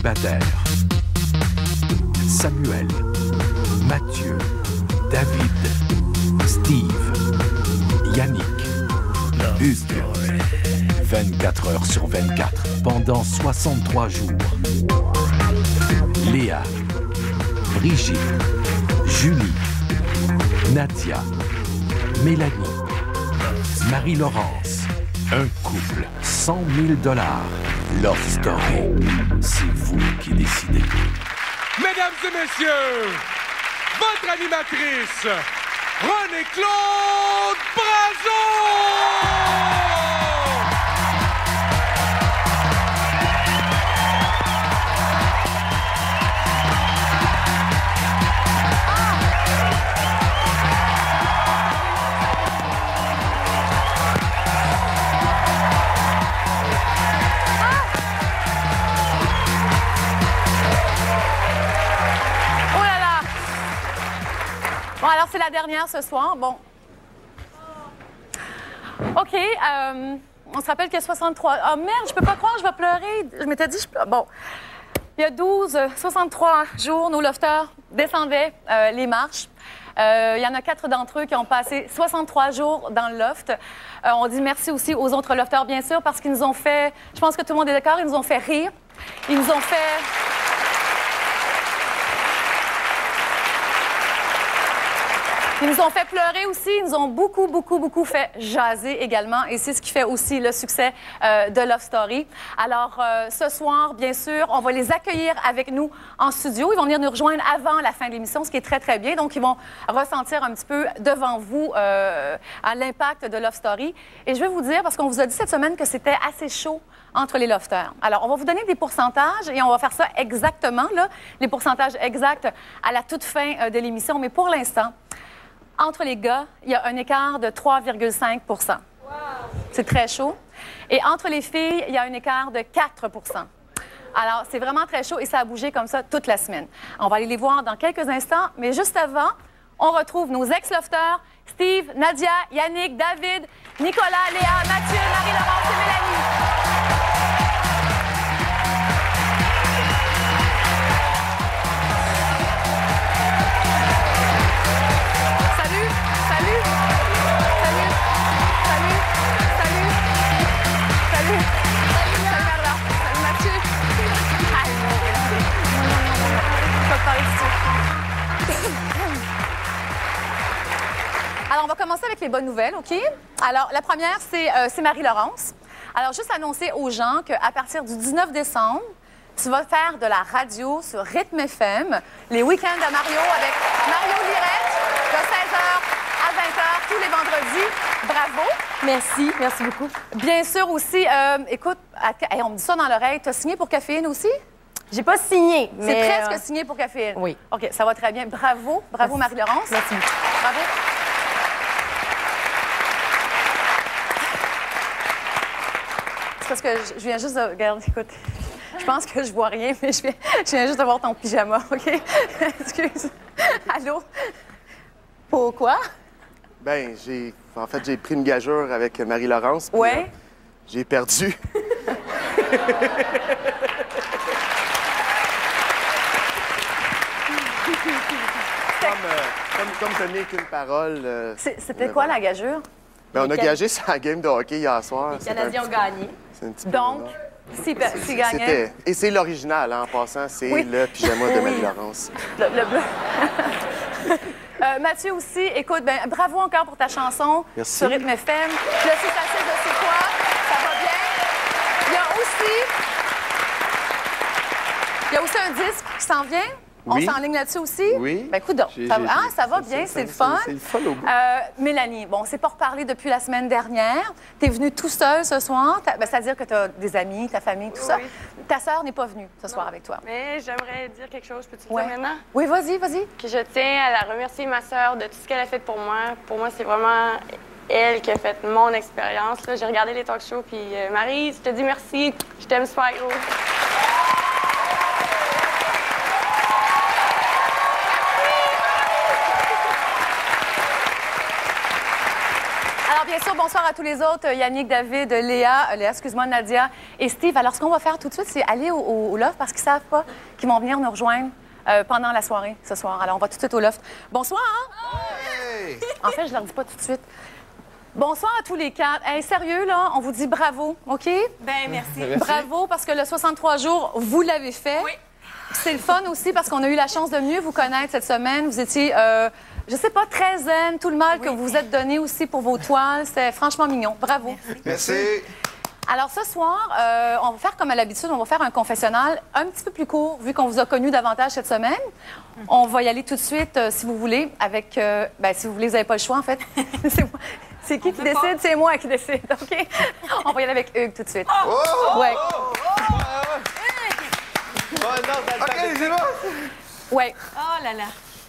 célibataires. Samuel, Mathieu, David, Steve, Yannick, Hugues. 24 heures sur 24, pendant 63 jours. Léa, Brigitte, Julie, Nadia, Mélanie, Marie-Laurence. Un couple, 100 000 $. Love Story. C'est vous qui décidez. Mesdames et messieurs, votre animatrice, René-Claude Brazeau! Bon, alors c'est la dernière ce soir. Bon. OK. On se rappelle qu'il y a 63... Oh merde, je peux pas croire, je vais pleurer. Je m'étais dit... Bon. Il y a 63 jours, nos lofters descendaient les marches. Il y en a 4 d'entre eux qui ont passé 63 jours dans le loft. On dit merci aussi aux autres lofters, bien sûr, parce qu'ils nous ont fait... Je pense que tout le monde est d'accord, ils nous ont fait rire. Ils nous ont fait... Ils nous ont fait pleurer aussi, ils nous ont beaucoup fait jaser également, et c'est ce qui fait aussi le succès de Love Story. Alors, ce soir, bien sûr, on va les accueillir avec nous en studio. Ils vont venir nous rejoindre avant la fin de l'émission, ce qui est très bien. Donc, ils vont ressentir un petit peu devant vous à l'impact de Love Story. Et je vais vous dire, parce qu'on vous a dit cette semaine que c'était assez chaud entre les lofters. Alors, on va vous donner des pourcentages et on va faire ça exactement, là, les pourcentages exacts à la toute fin de l'émission. Mais pour l'instant, entre les gars, il y a un écart de 3,5 %. Wow. C'est très chaud. Et entre les filles, il y a un écart de 4 %. Alors, c'est vraiment très chaud et ça a bougé comme ça toute la semaine. On va aller les voir dans quelques instants, mais juste avant, on retrouve nos ex-lofters, Steve, Nadia, Yannick, David, Nicolas, Léa, Mathieu, Marie-Laurence et Mélanie. Alors, on va commencer avec les bonnes nouvelles, OK? Alors, la première, c'est Marie-Laurence. Alors, juste annoncer aux gens qu'à partir du 19 décembre, tu vas faire de la radio sur Rythme FM, les week-ends à Mario avec Mario Lirette, de 16h à 20h, tous les vendredis. Bravo. Merci beaucoup. Bien sûr aussi, écoute, on me dit ça dans l'oreille, tu as signé pour Caféine aussi? J'ai pas signé, mais... C'est presque signé pour Caféine. Oui. OK, ça va très bien. Bravo Marie-Laurence. Merci. Bravo. C'est parce que je viens juste de... Regarde, écoute, je pense que je vois rien, mais je viens juste de voir ton pyjama, OK? Excuse. Allô? Pourquoi? Ben, j'ai pris une gageure avec Marie-Laurence. Oui. J'ai perdu. Comme tenir qu'une parole. C'était quoi la gageure? Ben, on a gagé sa game de hockey hier soir. Les Canadiens ont gagné. C'est un petit peu Donc, s'il gagnait... Et c'est l'original, hein, en passant, c'est le pyjama de Marie-Laurence. Le bleu. Mathieu aussi, écoute, ben, bravo encore pour ta chanson. Merci. Sur Rythme FM. Le C'est facile de C'est quoi? Ça va bien. Il y a aussi un disque qui s'en vient. Oui. On s'enligne là-dessus aussi? Oui. Ben, écoute, ça va bien, c'est le fun. C'est le fun au bout. Mélanie, bon, c'est pas reparlé depuis la semaine dernière. Tu es venue tout seul ce soir. C'est-à-dire que tu as des amis, ta famille, tout ça. Ta sœur n'est pas venue ce soir avec toi. Mais j'aimerais dire quelque chose. Peux-tu le dire maintenant? Oui, vas-y. Que je tiens à la remercier, ma sœur, de tout ce qu'elle a fait pour moi. Pour moi, c'est vraiment elle qui a fait mon expérience. J'ai regardé les talk shows, puis Marie, je te dis merci. Je t'aime super gros. Alors, bien sûr, bon, bonsoir à tous les autres. Yannick, David, Léa, excuse-moi, Nadia et Steve. Alors, ce qu'on va faire tout de suite, c'est aller au loft parce qu'ils ne savent pas qu'ils vont venir nous rejoindre pendant la soirée ce soir. Alors, on va tout de suite au loft. Bonsoir! Hey! En fait, je ne leur dis pas tout de suite. Bonsoir à tous les quatre. Hey, sérieux, là, on vous dit bravo, OK? Ben merci. Bravo, parce que le 63 jours, vous l'avez fait. Oui. C'est le fun aussi parce qu'on a eu la chance de mieux vous connaître cette semaine. Vous étiez, je sais pas, très zen. Tout le mal que vous vous êtes donné aussi pour vos toiles. C'était franchement mignon. Bravo. Merci. Alors, ce soir, on va faire comme à l'habitude, on va faire un confessionnal un petit peu plus court, vu qu'on vous a connu davantage cette semaine. On va y aller tout de suite, si vous voulez, avec... ben, si vous voulez, vous n'avez pas le choix, en fait. C'est qui décide? C'est moi qui décide, OK? On va y aller avec Hugues tout de suite. Oh! Ouais. OK, c'est bon. Ouais. Oh là là.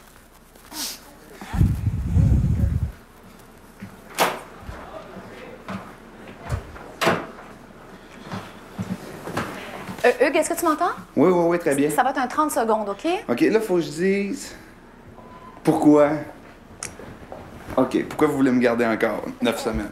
Hugues, est-ce que tu m'entends? Oui, très bien. Ça va être un 30 secondes, OK? OK, là, faut que je dise... Pourquoi? OK, pourquoi vous voulez me garder encore 9 semaines?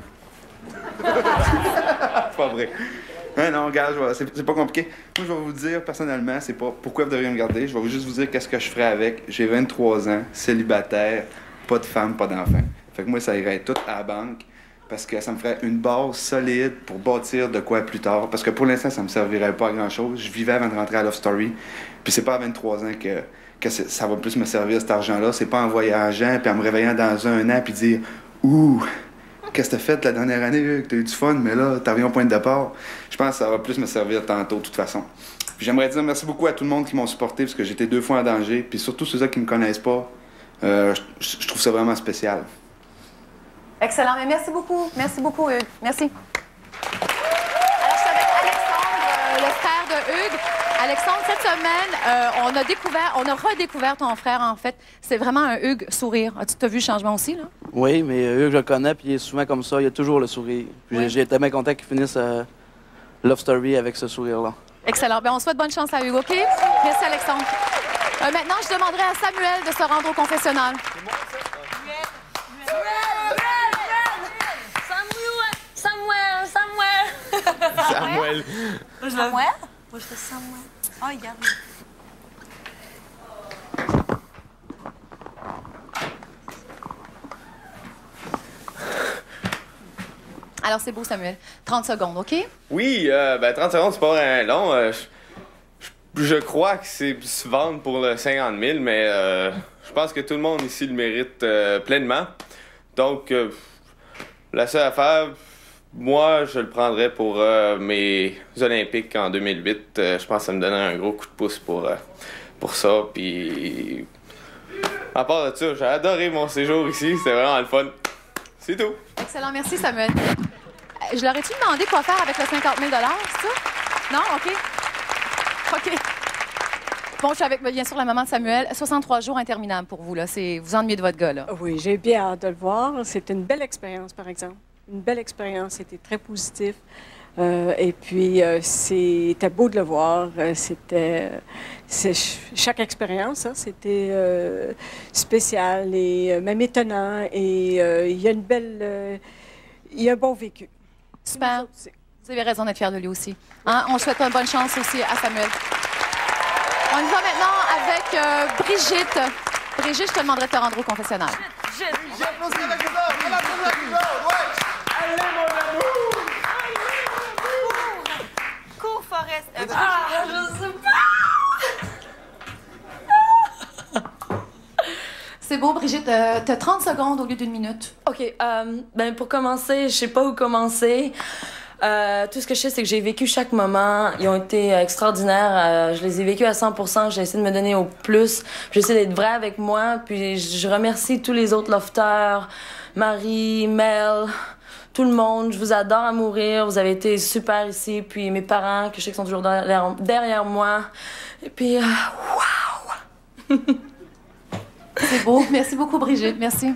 C'est pas vrai. Non, regarde, c'est pas compliqué. Moi, je vais vous dire, personnellement, c'est pas pourquoi vous devriez me garder. Je vais juste vous dire qu'est-ce que je ferais avec. J'ai 23 ans, célibataire, pas de femme, pas d'enfant. Fait que moi, ça irait tout à la banque. Parce que ça me ferait une base solide pour bâtir de quoi plus tard. Parce que pour l'instant, ça me servirait pas à grand-chose. Je vivais avant de rentrer à Love Story. Puis c'est pas à 23 ans que ça va plus me servir, cet argent-là. C'est pas en voyageant, puis en me réveillant dans un an, puis dire « Ouh, qu'est-ce que t'as fait la dernière année, Hugues? T'as eu du fun, mais là, t'as reviens au point de départ. » Je pense que ça va plus me servir tantôt, de toute façon. Puis j'aimerais dire merci beaucoup à tout le monde qui m'ont supporté, parce que j'étais 2 fois en danger. Puis surtout ceux qui me connaissent pas, je trouve ça vraiment spécial. Excellent. Mais merci beaucoup, Hugues. Merci. Alors, je suis avec Alexandre, le frère de Hugues. Alexandre, cette semaine, on a redécouvert ton frère, en fait. C'est vraiment un Hugues sourire. Tu as vu le changement aussi, là? Oui, mais Hugues, je le connais, puis il est souvent comme ça. Il a toujours le sourire. Puis Oui. j'ai été bien content qu'il finisse Love Story avec ce sourire-là. Excellent. Bien, on souhaite bonne chance à Hugues, OK? Merci, Alexandre. Maintenant, je demanderai à Samuel de se rendre au confessionnal. Samuel. Samuel? Moi, je fais Samuel. Oh, regarde. Alors, c'est beau, Samuel. 30 secondes, OK? Oui, 30 secondes, c'est pas vraiment long. Je crois que c'est se vendre pour le 50 000, mais je pense que tout le monde ici le mérite pleinement. Donc, la seule affaire, moi, je le prendrais pour mes Olympiques en 2008. Je pense que ça me donnerait un gros coup de pouce pour ça. Puis, à part de ça, j'ai adoré mon séjour ici. C'était vraiment le fun. C'est tout. Excellent. Merci, Samuel. Je leur ai-tu demandé quoi faire avec le 50 000 c'est ça? Non? OK. OK. Bon, je suis avec, bien sûr, la maman de Samuel. 63 jours interminables pour vous, là. Vous ennuyez de votre gars, là. Oui, j'ai bien hâte de le voir. C'était une belle expérience, par exemple. Une belle expérience. C'était très positif. Et puis, c'était beau de le voir. Chaque expérience, hein, c'était spécial et même étonnant. Et il y a il y a un bon vécu. Super. Vous avez raison d'être fiers de lui aussi. Hein? On souhaite une bonne chance aussi à Samuel. On y va maintenant avec Brigitte. Brigitte, je te demanderai de te rendre au confessionnal. J'applaudis avec les autres. On applaudit avec les autres. Ouais. Allez, mon amour! Cours, Forest. Je sais pas. C'est beau, Brigitte. T'as 30 secondes au lieu d'1 minute. OK. Pour commencer, je sais pas où commencer. Tout ce que je sais, c'est que j'ai vécu chaque moment. Ils ont été extraordinaires. Je les ai vécus à 100%. J'ai essayé de me donner au plus. J'ai essayé d'être vraie avec moi. Puis je remercie tous les autres lofters, Marie, Mel, tout le monde. Je vous adore à mourir. Vous avez été super ici. Puis mes parents, que je sais qu'ils sont toujours derrière moi. Et puis, waouh! C'est beau. Merci beaucoup, Brigitte. Merci.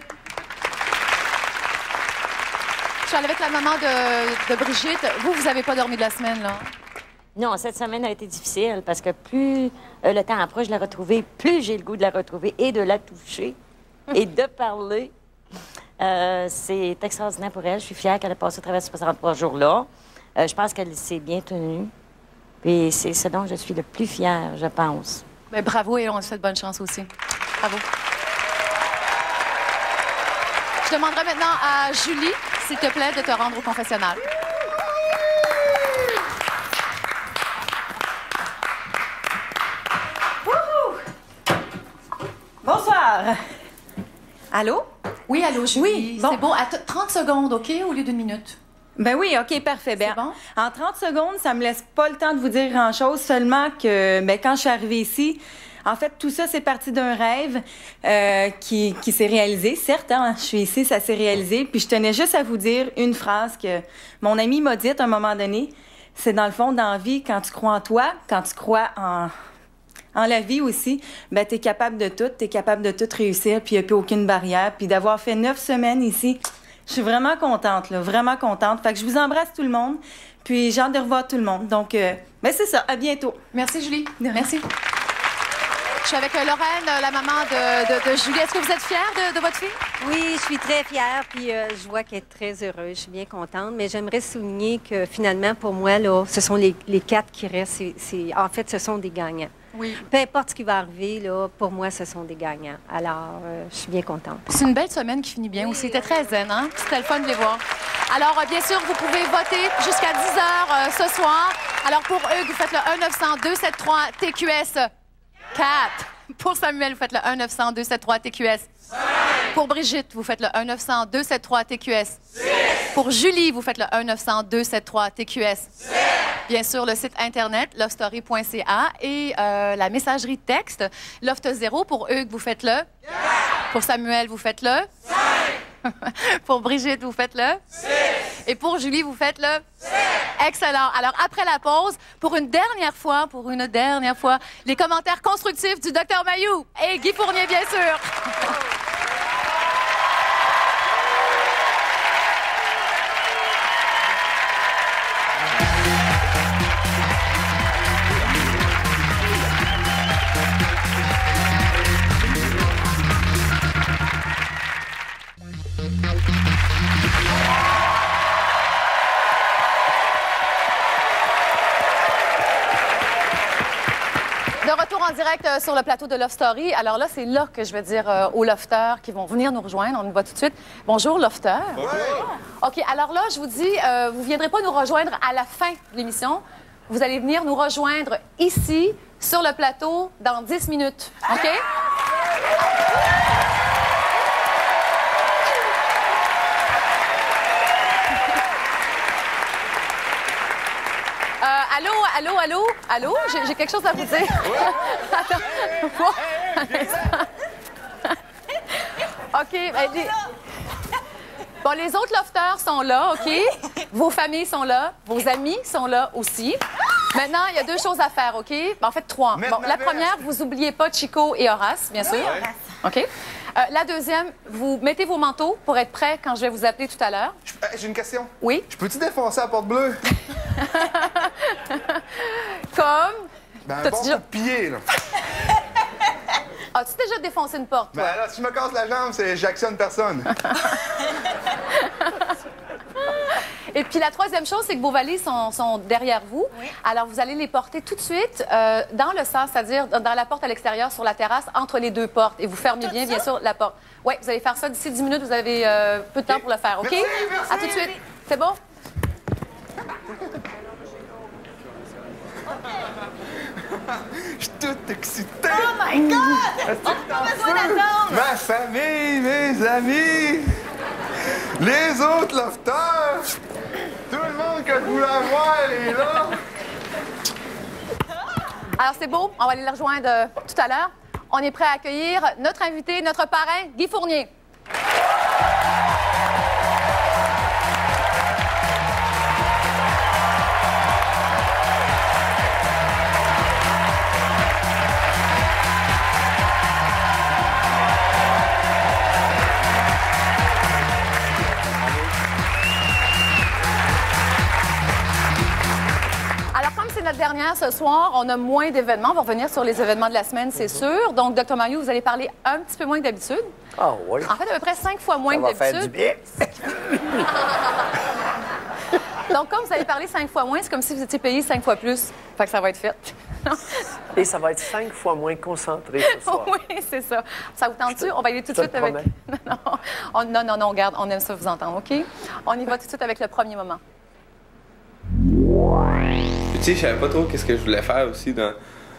Je suis allée avec la maman de Brigitte. Vous n'avez pas dormi de la semaine, là? Non, cette semaine a été difficile parce que plus le temps approche de la retrouver, plus j'ai le goût de la retrouver et de la toucher et de parler. C'est extraordinaire pour elle. Je suis fière qu'elle ait passé à travers ces 63 jours-là. Je pense qu'elle s'est bien tenue. Puis c'est ce dont je suis le plus fière, je pense. Bien, bravo et on te souhaite bonne chance aussi. Bravo. Je demanderai maintenant à Julie, s'il te plaît, de te rendre au confessionnal. Bonsoir. Allô? Oui, allô, Julie. Oui, bon. C'est beau. 30 secondes, OK, au lieu d'une minute. Ben oui, OK, parfait. Ben, bon? En 30 secondes, ça me laisse pas le temps de vous dire grand-chose, seulement que quand je suis arrivée ici, en fait, tout ça, c'est parti d'un rêve qui s'est réalisé. Certes, hein, je suis ici, ça s'est réalisé. Puis je tenais juste à vous dire une phrase que mon ami m'a dite à un moment donné. C'est dans le fond, dans la vie, quand tu crois en toi, quand tu crois en la vie aussi, ben t'es capable de tout, t'es capable de tout réussir, puis il n'y a plus aucune barrière. Puis d'avoir fait 9 semaines ici, je suis vraiment contente, là, vraiment contente. Fait que je vous embrasse tout le monde, puis j'ai hâte de revoir tout le monde. Donc, ben c'est ça, à bientôt. Merci, Julie. Merci. Je suis avec Lorraine, la maman de Julie. Est-ce que vous êtes fière de votre fille? Oui, je suis très fière, puis je vois qu'elle est très heureuse. Je suis bien contente, mais j'aimerais souligner que finalement, pour moi, là, ce sont les 4 qui restent. En fait, ce sont des gagnants. Oui. Peu importe ce qui va arriver, là, pour moi, ce sont des gagnants. Alors, je suis bien contente. C'est une belle semaine qui finit bien aussi. C'était très zen, hein? C'était le fun de les voir. Alors, bien sûr, vous pouvez voter jusqu'à 10 h ce soir. Alors, pour Hugues, vous faites le 1-900-273-TQS 4. Pour Samuel, vous faites le 1-900-273-TQS 5. Pour Brigitte, vous faites le 1-900-273-TQS 6. Pour Julie, vous faites le 1-900-273-TQS 7. Bien sûr, le site Internet, lovestory.ca et la messagerie texte, Loft 0. Pour Hugues, vous faites le 4. Pour Samuel, vous faites le 5. Pour Brigitte, vous faites le 6. Et pour Julie, vous faites le 7. Excellent. Alors, après la pause, pour une dernière fois, les commentaires constructifs du Dr Mayou et Guy Fournier, bien sûr. De retour en direct sur le plateau de Love Story. Alors là, c'est là que je vais dire aux lofters qui vont venir nous rejoindre. On nous voit tout de suite. Bonjour, lofters. Bonjour. OK, alors là, je vous dis, vous ne viendrez pas nous rejoindre à la fin de l'émission. Vous allez venir nous rejoindre ici, sur le plateau, dans 10 minutes. OK? Allô? J'ai quelque chose à vous dire. Attends. OK. Bon, les autres lofters sont là, OK? Vos familles sont là. Vos amis sont là aussi. Maintenant, il y a 2 choses à faire, OK? En fait, 3. Bon, la première, vous n'oubliez pas Chico et Horace, bien sûr. OK? La deuxième, vous mettez vos manteaux pour être prêts quand je vais vous appeler tout à l'heure. J'ai une question. Oui? Je peux-tu défoncer la porte bleue? Comme? Ben, un bon coup de pied, là. As-tu déjà défoncé une porte, toi? Ben là, si je me casse la jambe, j'actionne personne. Et puis la troisième chose, c'est que vos valises sont derrière vous. Oui. Alors, vous allez les porter tout de suite dans le sens, c'est-à-dire dans la porte à l'extérieur, sur la terrasse, entre les 2 portes. Et vous fermez bien sûr, la porte. Oui, vous allez faire ça d'ici 10 minutes. Vous avez peu de temps pour le faire, OK? Merci. À tout de suite. C'est bon? Je suis tout excité. Oh my God! On n'a pas besoin d'attendre! Ma famille, mes amis, les autres lofters, tout le monde que je voulais voir est là. Alors, c'est beau. On va aller les rejoindre tout à l'heure. On est prêt à accueillir notre invité, notre parrain, Guy Fournier. notre dernière ce soir. On a moins d'événements. On va revenir sur les événements de la semaine, c'est sûr. Donc, Dr. Mario, vous allez parler un petit peu moins que d'habitude. Ah oui. En fait, à peu près 5 fois moins Ça que va d'habitude. faire du bien. Donc, comme vous allez parler 5 fois moins, c'est comme si vous étiez payé 5 fois plus. Fait que ça va être fait. Et ça va être 5 fois moins concentré ce soir. Oui, c'est ça. Ça vous tente-tu? On va y aller tout de suite avec... Non, regarde, on aime ça vous entendre, OK? On y va tout de suite avec le premier moment. Tu sais, je savais pas trop qu'est-ce que je voulais faire aussi dans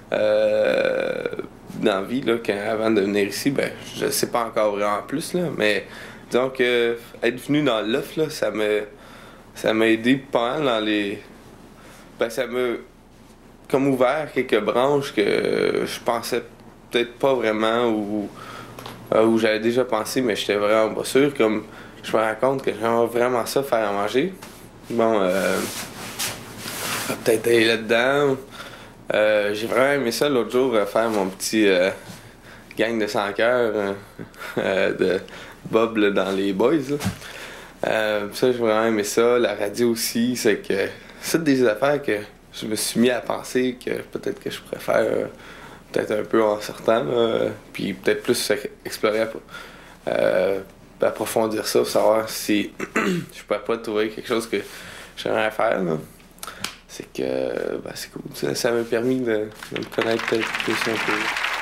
la vie, là, avant de venir ici. Ben, je sais pas encore vraiment plus, là, mais disons que être venu dans l'offre, là, ça m'a aidé pas mal dans les... Ben, ça m'a comme ouvert quelques branches que je pensais peut-être pas vraiment ou j'avais déjà pensé, mais j'étais vraiment pas sûr. Comme je me rends compte que j'aimerais vraiment ça faire à manger. Bon, peut-être aller là-dedans. J'ai vraiment aimé ça l'autre jour, faire mon petit gang de 100 cœurs de Bob là, dans les Boys. Là. Ça, j'ai vraiment aimé ça. La radio aussi, c'est que c'est des affaires que je me suis mis à penser que peut-être que je pourrais faire peut-être un peu en sortant, puis peut-être plus explorer, approfondir ça, pour savoir si je pourrais pas trouver quelque chose que j'aimerais faire. Là. C'est que c'est cool. Ça m'a permis de me connaître peut-être plus un peu.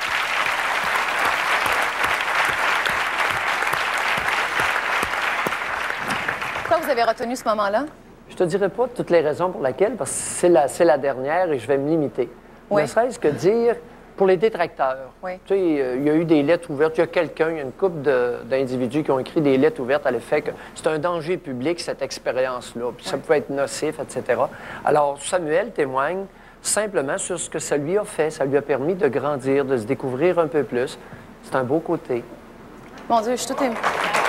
Pourquoi vous avez retenu ce moment-là? Je te dirai pas toutes les raisons pour lesquelles, parce que c'est la dernière et je vais me limiter. Oui. Ne serait-ce que dire, pour les détracteurs, oui. Tu sais, il y a eu des lettres ouvertes, il y a une couple d'individus qui ont écrit des lettres ouvertes à l'effet que c'est un danger public, cette expérience-là, puis ça pouvait être nocif, etc. Alors, Samuel témoigne simplement sur ce que ça lui a fait. Ça lui a permis de grandir, de se découvrir un peu plus. C'est un beau côté. Mon Dieu, je suis tout émue.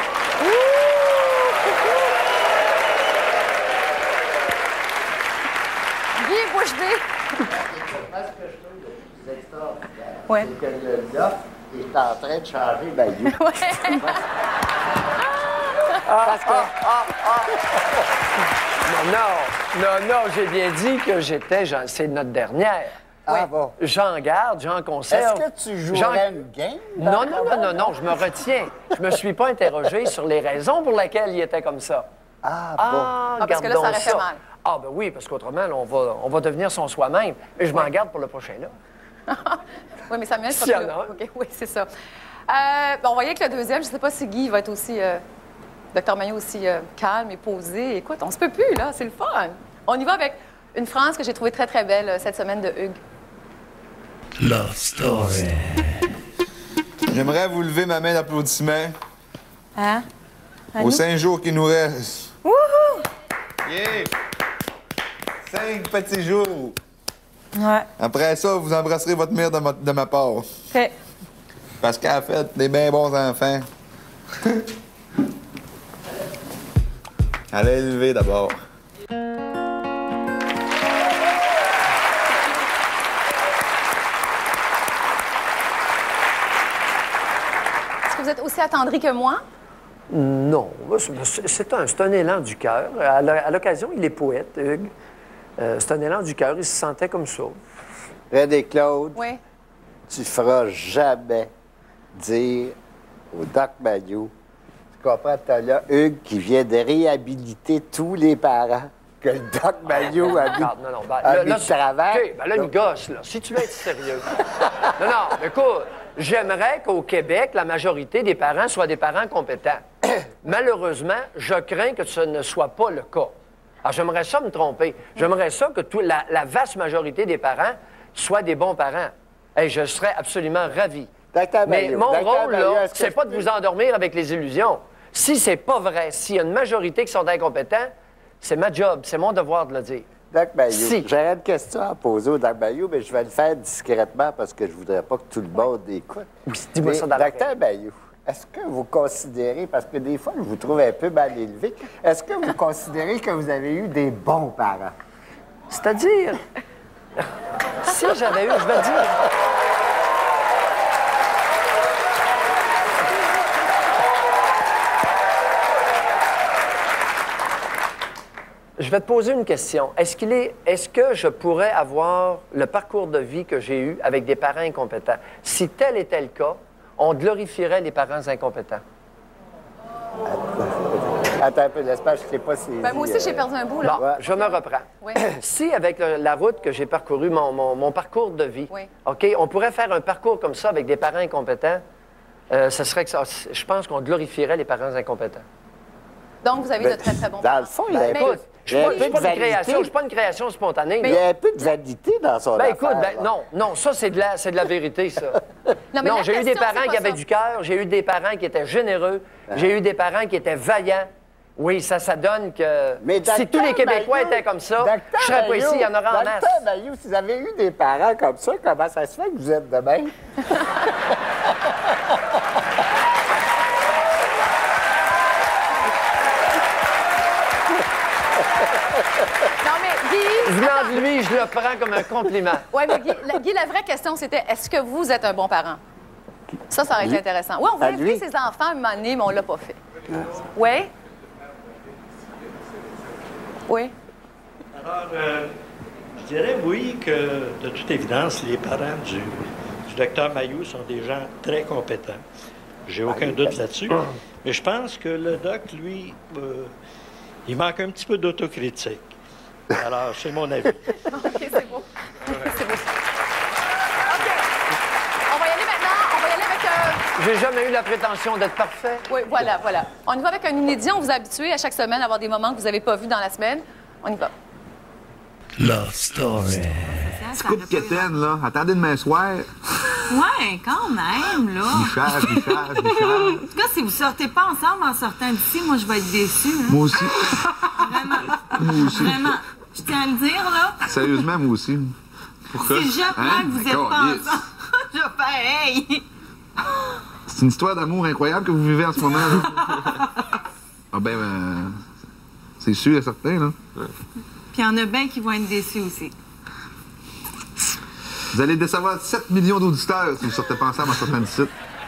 Guy Bouche bée. Ouais. C'est que le loft est en train de changer Bayou. Non, j'ai bien dit que c'est notre dernière. Ah bon? J'en garde, j'en conserve. Est-ce que tu jouerais une game? Non, je me retiens. Je me suis pas interrogé sur les raisons pour lesquelles il était comme ça. Ah bon? Parce que là, ça aurait fait mal. Ah ben oui, parce qu'autrement, là, on va devenir son soi-même. Et je m'en garde pour le prochain, là. Oui, mais Samuel, S'il y en a un. OK, oui, c'est ça. On voyait que le deuxième, je ne sais pas si Guy va être aussi, Dr. Maillot aussi calme et posé. Écoute, on se peut plus, là, c'est le fun. On y va avec une phrase que j'ai trouvée très, très belle cette semaine de Hugues. Love Story. J'aimerais vous lever ma main d'applaudissement. Hein? Aux 5 jours qui nous restent. Wouhou! Yeah! 5 petits jours. Ouais. Après ça, vous embrasserez votre mère de ma part. Fait. Parce qu'elle a fait des bien bons enfants. Allez lever d'abord. Est-ce que vous êtes aussi attendri que moi? Non, c'est un élan du cœur. À l'occasion, il est poète, Hugues. C'est un élan du cœur, il se sentait comme ça. René Claude, oui. Tu feras jamais dire au Doc Maillot, tu comprends, t'as là Hugues qui vient de réhabiliter tous les parents que le Doc Maillot a mis de travers. OK, ben là, une gosse, là. Si tu veux être sérieux. Non, écoute, j'aimerais qu'au Québec, la majorité des parents soient des parents compétents. Malheureusement, je crains que ce ne soit pas le cas. Alors, j'aimerais ça me tromper. J'aimerais ça que la vaste majorité des parents soient des bons parents. Et je serais absolument ravi. Mais mon rôle, là, c'est pas de vous endormir avec les illusions. Si c'est pas vrai, s'il y a une majorité qui sont incompétents, c'est ma job, c'est mon devoir de le dire. Doc Maillot, j'aurais une question à poser au Doc Maillot, mais je vais le faire discrètement parce que je voudrais pas que tout le monde écoute. Dis-moi ça dans la Docteur Maillot, est-ce que vous considérez, parce que des fois, je vous trouve un peu mal élevé, est-ce que vous considérez que vous avez eu des bons parents? C'est-à-dire, si j'avais eu, je vais dire... je vais te poser une question. Est-ce que je pourrais avoir le parcours de vie que j'ai eu avec des parents incompétents? Si tel était le cas, on glorifierait les parents incompétents. Attends un peu, l'espace, je ne sais pas si... Ben, moi aussi, j'ai perdu un bout, là. Bon, je me reprends. Oui. Si, avec la route que j'ai parcourue, mon parcours de vie, Oui. OK, on pourrait faire un parcours comme ça avec des parents incompétents, ce serait que ça... Je pense qu'on glorifierait les parents incompétents. Donc, vous avez de très, très bons Dans le fond, il y a un peu... Je ne suis pas une création spontanée. Il y a un peu de validité dans son affaire. Écoute, non, ça, c'est de la vérité, ça. Non, j'ai eu des question, parents c'est qui pas avaient ça. du cœur, j'ai eu des parents qui étaient généreux, j'ai eu des parents qui étaient vaillants. Oui, ça donne que si tous les Québécois étaient comme ça, je serais pas ici, il y en aurait en masse. Docteur Mailloux, si vous avez eu des parents comme ça, comment ça se fait que vous êtes de même? Non, mais Guy... Venant de lui, je le prends comme un compliment. Oui, mais Guy, la vraie question, c'était est-ce que vous êtes un bon parent? Ça aurait été intéressant. Oui, on va inviter ses enfants à un moment donné, mais on ne l'a pas fait. Oui? Oui? Alors, je dirais oui que, de toute évidence, les parents du docteur Mailloux sont des gens très compétents. J'ai aucun doute là-dessus. Mais je pense que le doc, lui, il manque un petit peu d'autocritique. Alors, c'est mon avis. OK, c'est beau. C'est beau. OK. On va y aller maintenant. On va y aller avec... J'ai jamais eu la prétention d'être parfait. Oui, voilà. On y va avec un inédit. On vous a habitué à chaque semaine à avoir des moments que vous n'avez pas vus dans la semaine. On y va. Love Story. Petit couple quétaine, là. Attendez demain soir. Ouais, quand même, là. Bichard. En tout cas, si vous sortez pas ensemble en sortant d'ici, moi, je vais être déçue. Hein? Moi aussi. Vraiment. Vraiment. Je tiens à le dire, là. Sérieusement, moi aussi. Pourquoi? Si j'apprends que vous êtes pas ensemble, je vais faire hey! C'est une histoire d'amour incroyable que vous vivez en ce moment, là. C'est sûr et certain, là. Puis il y en a bien qui vont être déçus aussi. Vous allez décevoir 7 millions d'auditeurs si vous sortez pas ensemble en sortant d'ici.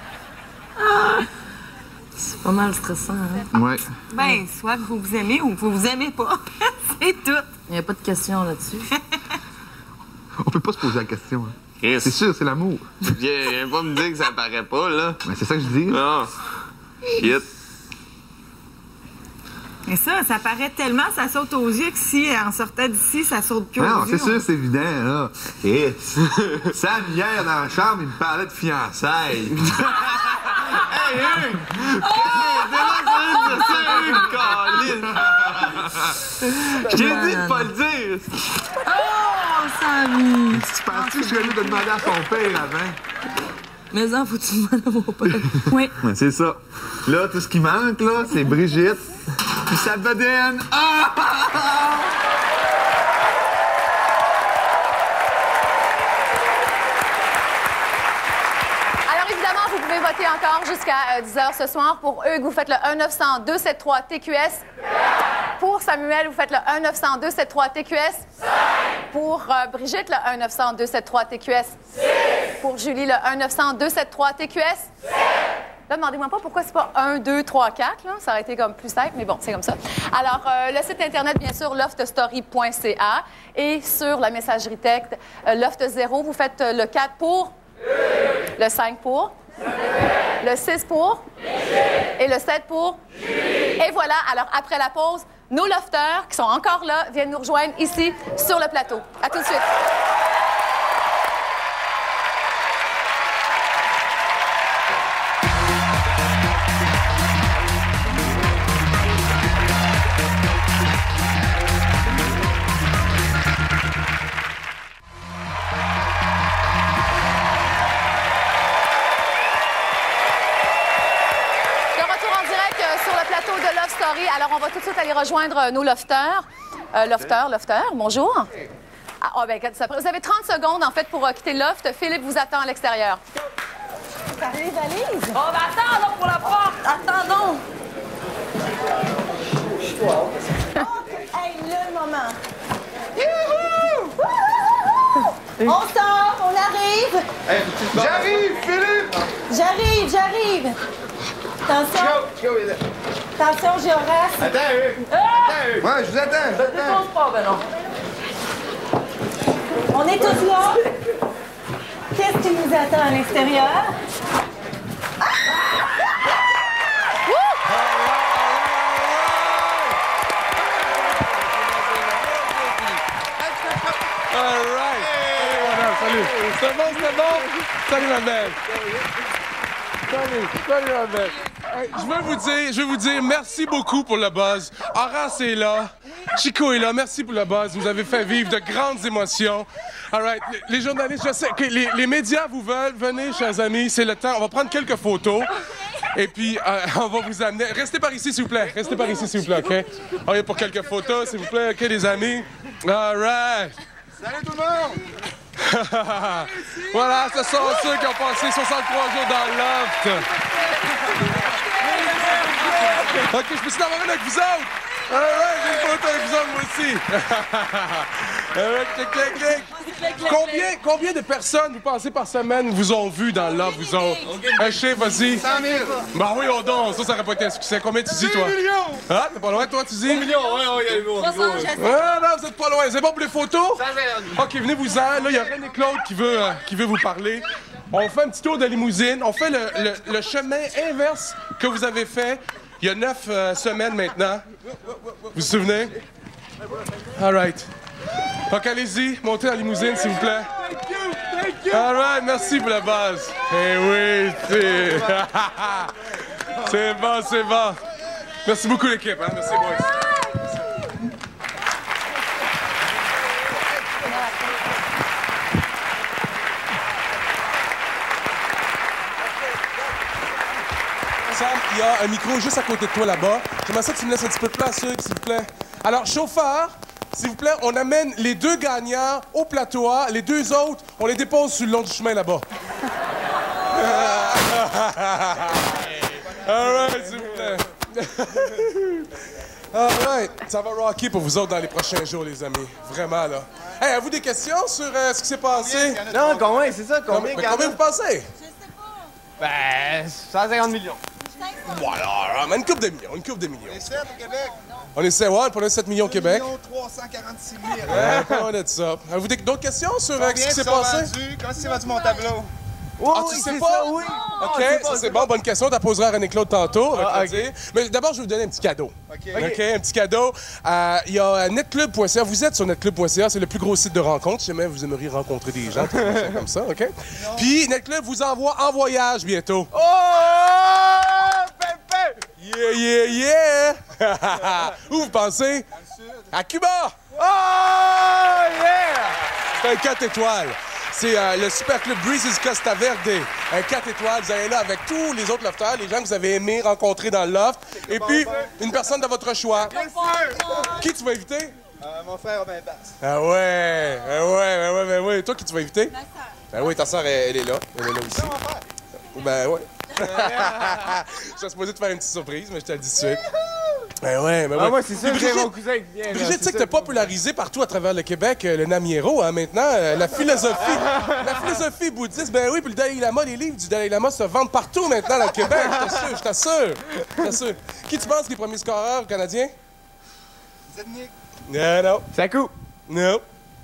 C'est pas mal stressant, hein? Ouais. Ben, soit que vous vous aimez ou que vous vous aimez pas. C'est tout. Il n'y a pas de question là-dessus. On peut pas se poser la question. Hein. Chris. C'est sûr, c'est l'amour. Viens pas me dire que ça paraît pas, là. Ben, c'est ça que je dis. Non. Shit. Mais ça paraît tellement, ça saute aux yeux que si, en sortant d'ici, ça saute plus aux Non, yeux. c'est sûr, c'est évident, là. Et Sam, hier, dans la chambre, il me parlait de fiançailles. Hey, Hugues! Je t'ai dit de pas le dire! Oh, Sammy! Tu penses-tu que je serais mieux de demander à son père avant? Mais en faut-tu demander à mon père? Oui. Ouais, c'est ça. Là, tout ce qui manque, là, c'est Brigitte. Puis sa bedaine. Ah! Alors, évidemment, vous pouvez voter encore jusqu'à 10h ce soir. Pour Hugues, vous faites le 1-900-273-TQS. Pour Samuel, vous faites le 1-900-273-TQS. Pour Brigitte, le 1-900-273-TQS. Pour Julie, le 1-900-273-TQS. Là, demandez-moi pas pourquoi c'est pas 1, 2, 3, 4. Là. Ça aurait été comme plus simple, mais bon, c'est comme ça. Alors, le site Internet, bien sûr, loftstory.ca. Et sur la messagerie texte, Loft 0, vous faites le 4 pour, le 5 pour, le 6 pour, et le 7 pour. Et voilà, alors après la pause, nos lofters qui sont encore là viennent nous rejoindre ici sur le plateau. À tout de suite. De Love Story. Alors, on va tout de suite aller rejoindre nos lofters. Lofter, bonjour. Vous avez 30 secondes, en fait, pour quitter le loft. Philippe vous attend à l'extérieur. Salut, valise. Oh, ben attends, pour la porte. Attendons. Hey, le moment. On sort, on arrive. Hey, j'arrive, Philippe! J'arrive. Attention. Go, Attention, j'ai Horace. Attends, Ouais, je vous attends, je vous attends. Défonce pas, ben non. On est tous là. Qu'est-ce qui nous attend à l'extérieur? All right. Salut. C'est bon, c'est bon. Salut, ma belle. Salut, ma belle. Hey, je veux vous dire merci beaucoup pour le buzz. Horace est là. Chico est là. Merci pour le buzz. Vous avez fait vivre de grandes émotions. All right. Les journalistes, je sais que les médias vous veulent. Venez, chers amis. C'est le temps. On va prendre quelques photos. Et puis, on va vous amener. Restez par ici, s'il vous plaît. Restez par ici, s'il vous plaît, OK? On est pour quelques photos, s'il vous plaît. OK, les amis? All right. Salut tout le monde! Voilà, ce sont ceux qui ont passé 63 jours dans le loft. OK, je peux en avoir une avec vous autres? All right, j'ai une photo avec vous autres, moi aussi. All right, Combien de personnes, vous pensez, par semaine vous ont vu dans le loft, vous autres? Un chiffre, vas-y. 100 000. Ben oui, on donne. Ça aurait pas été un succès. Combien tu dis, toi? 10 millions. Ah, t'es pas loin, toi, tu dis? 10 millions, ouais, il y a eu Ah non, vous êtes pas loin. C'est bon pour les photos? OK, venez-vous-en. Là, il y a René Claude qui veut vous parler. On fait un petit tour de limousine. On fait le chemin inverse que vous avez fait il y a 9 semaines maintenant. Vous vous souvenez? All right. Donc, allez-y, montez en limousine, s'il vous plaît. All right, merci pour la base. Eh oui, c'est... c'est bon, c'est bon. Merci beaucoup, l'équipe. Hein? Merci, boys. Sam, il y a un micro juste à côté de toi là-bas. J'aimerais ça que tu me laisses un petit peu de place, s'il vous plaît. Alors, chauffeur, s'il vous plaît, on amène les 2 gagnants au plateau A. Les 2 autres, on les dépose sur le long du chemin là-bas. All right, s'il vous plaît. All right. Ça va rocker pour vous autres dans les prochains jours, les amis. Vraiment, là. Hey, avez-vous des questions sur ce qui s'est passé? Non, combien, c'est ça? Combien vous pensez? Ben, 150 millions. Voilà, une coupe de millions, On est 7 au Québec. On est 7, ouais, on a 7 millions au Québec. 1 346 000. Ouais, pas loin de ça. Avez-vous d'autres questions sur ce qui s'est passé? Comment s'est vendu mon tableau? Ah, tu sais pas? Oui. OK, ça c'est bon, bonne question. Tu la poseras à René-Claude tantôt. Okay. Mais d'abord, je vais vous donner un petit cadeau. OK, un petit cadeau. Il y a netclub.ca. Vous êtes sur netclub.ca. C'est le plus gros site de rencontres. Si jamais vous aimeriez rencontrer des gens comme ça, OK? Puis Netclub vous envoie en voyage bientôt. Oh! Pépé! Yeah, yeah, yeah! Où vous pensez? Dans le sud. À Cuba! Oh, yeah! C'est un 4 étoiles. C'est le super club Breezes Costa Verde. Un 4 étoiles. Vous allez là avec tous les autres lofters, les gens que vous avez aimés rencontrer dans le loft. Et puis, une personne de votre choix. Qui tu vas inviter? Mon frère Robin Basse. Ah ouais! Ouais. Toi, qui tu vas inviter? Ma soeur. Ben oui, ta soeur, elle est là. Elle est là aussi. Mon frère. Ben ouais. Je suis supposé te faire une petite surprise, mais je te le dis tout de suite. Ben ouais. Ah, moi, c'est sûr que j'ai mon cousin qui vient. Brigitte, tu sais que t'as popularisé partout à travers le Québec le Namiero, hein, maintenant. La philosophie bouddhiste, ben oui, puis le Dalai Lama, les livres du Dalai Lama se vendent partout maintenant dans le Québec, je t'assure. Qui tu penses qui est premier scoreur canadien? Zednik. Non. Sakou. Non.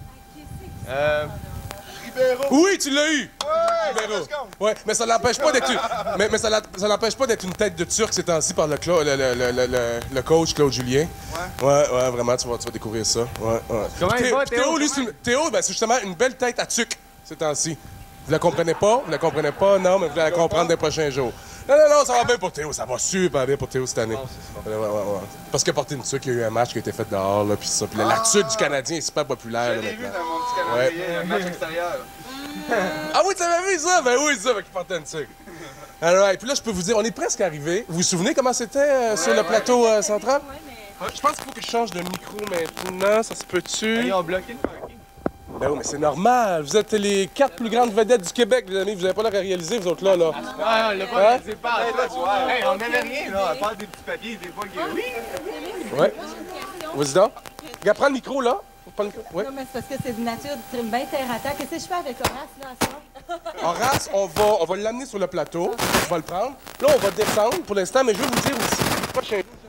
Ribeiro. Oui, tu l'as eu! Ouais, Ribeiro. Ouais, mais ça n'empêche pas d'être mais ça n'empêche pas d'être une tête de Turc ces temps-ci par le coach Claude Julien. Ouais, vraiment, tu vas découvrir ça. Ouais. Comment il va, Théo? Théo, ben, c'est justement une belle tête à Tuc ces temps-ci. Vous la comprenez pas? Non, mais vous allez la comprendre dans les prochains jours. Non, ça va bien pour Théo. Ça va super bien pour Théo cette année. Ouais. Parce qu'il a porté une tuque, il y a eu un match qui a été fait dehors, là, puis ça. Puis la tuque du Canadien est super populaire. Je l'ai vu dans mon petit calendrier, un match extérieur. Ah oui, tu avais vu ça? Ben oui, c'est ça, qu'il portait une tuque. All right. Puis là, je peux vous dire, on est presque arrivé. Vous vous souvenez comment c'était sur le plateau central? Je pense qu'il faut que je change de micro maintenant. Ça se peut-tu? Ils ont bloqué le parking. Ben oui, mais c'est normal. Vous êtes les 4 plus grandes vedettes du Québec, les amis. Vous n'avez pas l'air à réaliser, vous autres là. Non, on l'a pas réalisé pas. Hey, on n'avait rien, là, à part des petits papiers, des fois qui... Oui! Ouais. Vas-y donc. Regarde, prends le micro, là. Ouais. Non, mais c'est parce que c'est de nature bien terre à terre. Qu'est-ce que je fais avec Horace, là, à ça? Horace, on va l'amener sur le plateau. On va le prendre. Là, on va descendre pour l'instant, mais je vais vous dire aussi,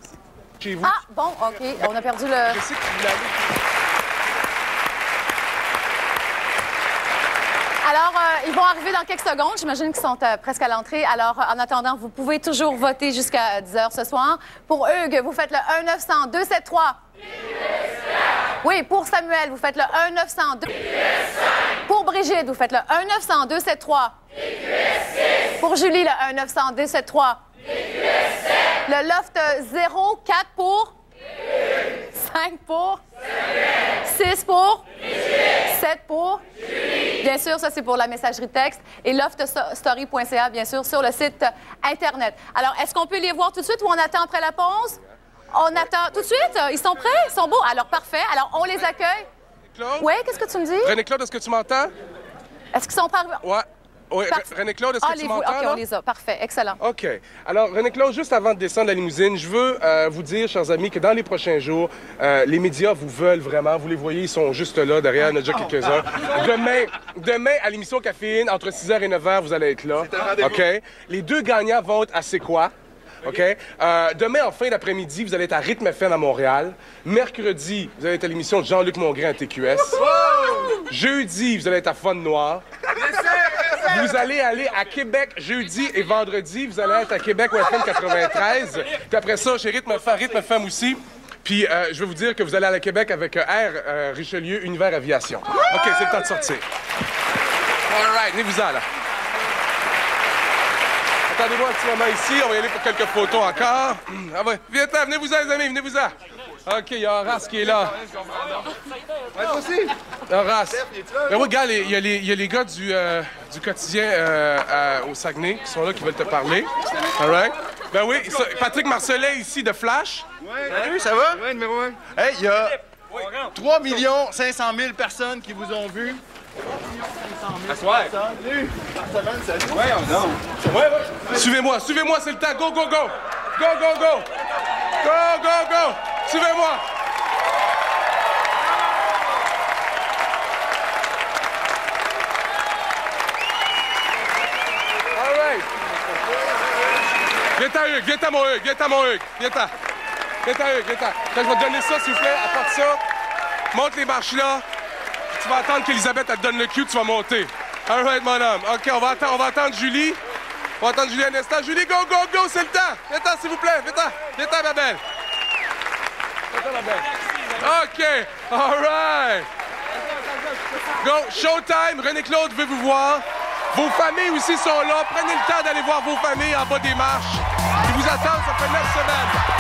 chez vous. Ah, bon, OK. On a perdu le... Je sais que tu voulais aller. Alors, ils vont arriver dans quelques secondes. J'imagine qu'ils sont presque à l'entrée. Alors, en attendant, vous pouvez toujours voter jusqu'à 10 h ce soir. Pour Hugues, vous faites le 1-900-273. Oui, pour Samuel, vous faites le 1-900-2... Pour Brigitte, vous faites le 1-900-273. Pour Julie, le 1-900-273. Le loft 0, 4 pour... 5 pour... 6 pour... 7 pour... Bien sûr, ça, c'est pour la messagerie texte. Et loftstory.ca, bien sûr, sur le site Internet. Alors, est-ce qu'on peut les voir tout de suite ou on attend après la pause? On attend tout de suite? Ils sont prêts? Ils sont beaux? Alors, parfait. Alors, on les accueille. Claude? Oui, qu'est-ce que tu me dis? René-Claude, est-ce que tu m'entends? Est-ce qu'ils sont prêts? Ouais. Oui, René-Claude, est-ce que tu m'entends? OK, on les a. Parfait. Excellent. OK. Alors, René-Claude, juste avant de descendre la limousine, je veux vous dire, chers amis, que dans les prochains jours, les médias vous veulent vraiment. Vous les voyez, ils sont juste là, derrière, il y en a déjà quelques-uns. Demain, à l'émission Caféine, entre 6h et 9h, vous allez être là. OK? Les 2 gagnants vont être à C'est quoi? OK? Demain, en fin d'après-midi, vous allez être à Rythme FM à Montréal. Mercredi, vous allez être à l'émission de Jean-Luc Mongrain à TQS. Jeudi, vous allez être à Fun Noir. Vous allez aller à Québec jeudi et vendredi. Vous allez être à Québec au FM 93. Puis après ça, chez Rythme FM aussi. Puis je vais vous dire que vous allez aller à Québec avec Air Richelieu Univers Aviation. OK, c'est le temps de sortir. All right, venez-vous-en, là. Attendez-moi un petit moment ici. On va y aller pour quelques photos encore. Ah ouais. Viens-t'en, venez-vous-en, les amis, venez-vous-en. OK, il y a Horace qui est là. Ouais, toi aussi. Horace. Ben oui, regarde, il y a les gars du quotidien au Saguenay qui sont là, qui veulent te parler. All right? Ben oui, Patrick Marcellet ici de Flash. Ouais. Salut, ça va? Ouais, numéro 1. Hey, il y a 3 500 000 personnes qui vous ont vu. 3 500 000 personnes. Salut! Par semaine, salut! Ouais, on Suivez-moi, c'est le temps. Go, go, go! Go, go, go! Go, go, go! Suivez-moi! All right! Viens-t'en, Hugues, viens-t'en, mon Hugues, viens-t'en, mon Hugues, viens-t'en. Viens-t'en, Hugues, viens-t'en. Quand je vais te donner ça, s'il vous plaît, apporte ça. Monte les marches là. Tu vas attendre qu'Elisabeth te donne le cue, tu vas monter. All right, mon homme. OK, on va attendre Julie. On va attendre Julie un instant. Julie, go, go, go, c'est le temps. Viens-t'en, s'il vous plaît. Viens-t'en. Viens-t'en, ma belle. Viens-t'en, ma belle. OK. All right. Go. Showtime. René-Claude veut vous voir. Vos familles aussi sont là. Prenez le temps d'aller voir vos familles en bas des marches. Ils vous attendent, ça fait 9 semaines.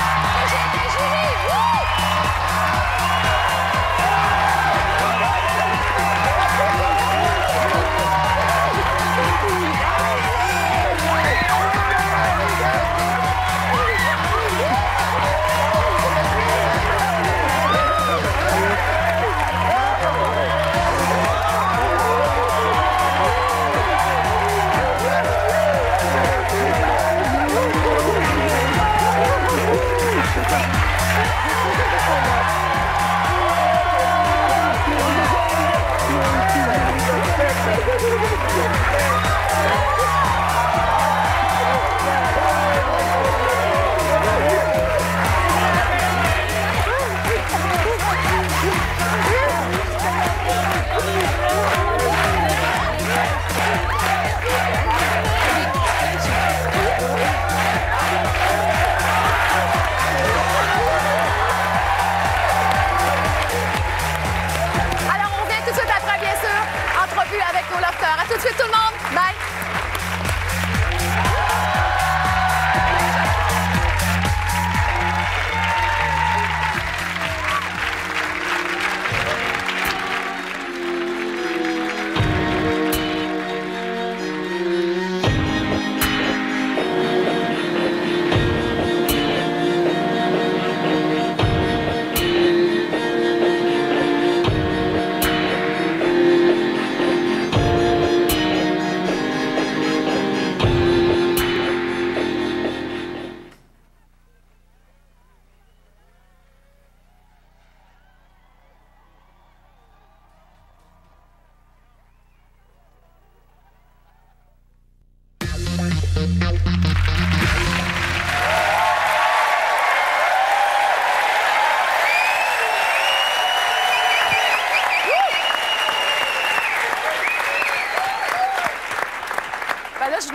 À tout de suite, tout le monde. Bye.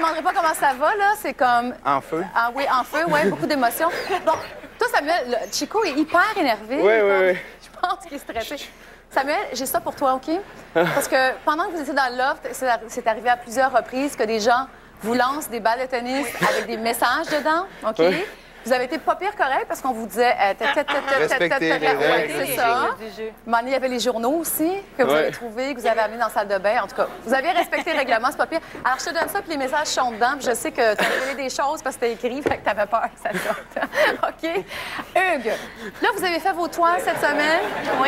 demanderai pas comment ça va, là. C'est comme... En feu. Ah oui, en feu, oui, beaucoup d'émotions. Bon, toi, Samuel, Chico est hyper énervé. Oui. Je pense qu'il est stressé. Samuel, j'ai ça pour toi, OK? Parce que pendant que vous étiez dans le loft, c'est arrivé à plusieurs reprises que des gens vous lancent des balles de tennis avec des messages dedans, OK? Oui. Vous avez été pas pire correct parce qu'on vous disait... Respectez les règles. C'est ça. Il y avait les journaux aussi que vous avez trouvés, que vous avez amenés dans la salle de bain. En tout cas, vous avez respecté le règlement, c'est pas pire. Alors, je te donne ça, puis les messages sont dedans. Puis je sais que tu as révélé des choses parce que t'as écrit, fait que t'avais peur que ça sorte. OK? Hugues, là, vous avez fait vos toiles cette semaine. Oui.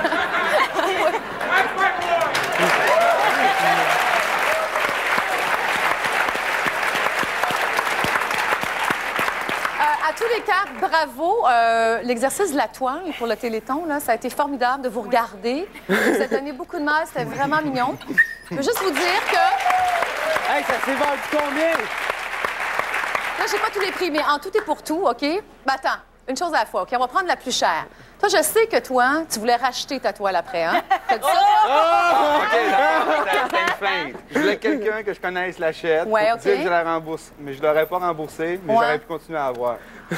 À tous les cas, bravo. L'exercice de la toile pour le Téléthon, là, ça a été formidable de vous regarder. Vous avez donné beaucoup de mal, c'était vraiment mignon. Je veux juste vous dire que... Hey, ça s'est vendu combien? Là, je sais pas tous les prix, mais en tout et pour tout, OK? Ben attends, une chose à la fois, OK? On va prendre la plus chère. Toi, je sais que toi, tu voulais racheter ta toile après, hein? T'as dit ça? OK, c'est une feinte. Je voulais que quelqu'un que je connaisse l'achète pour Ouais, OK. dire que je la rembourse. Mais je l'aurais pas remboursé, mais j'aurais pu continuer à avoir.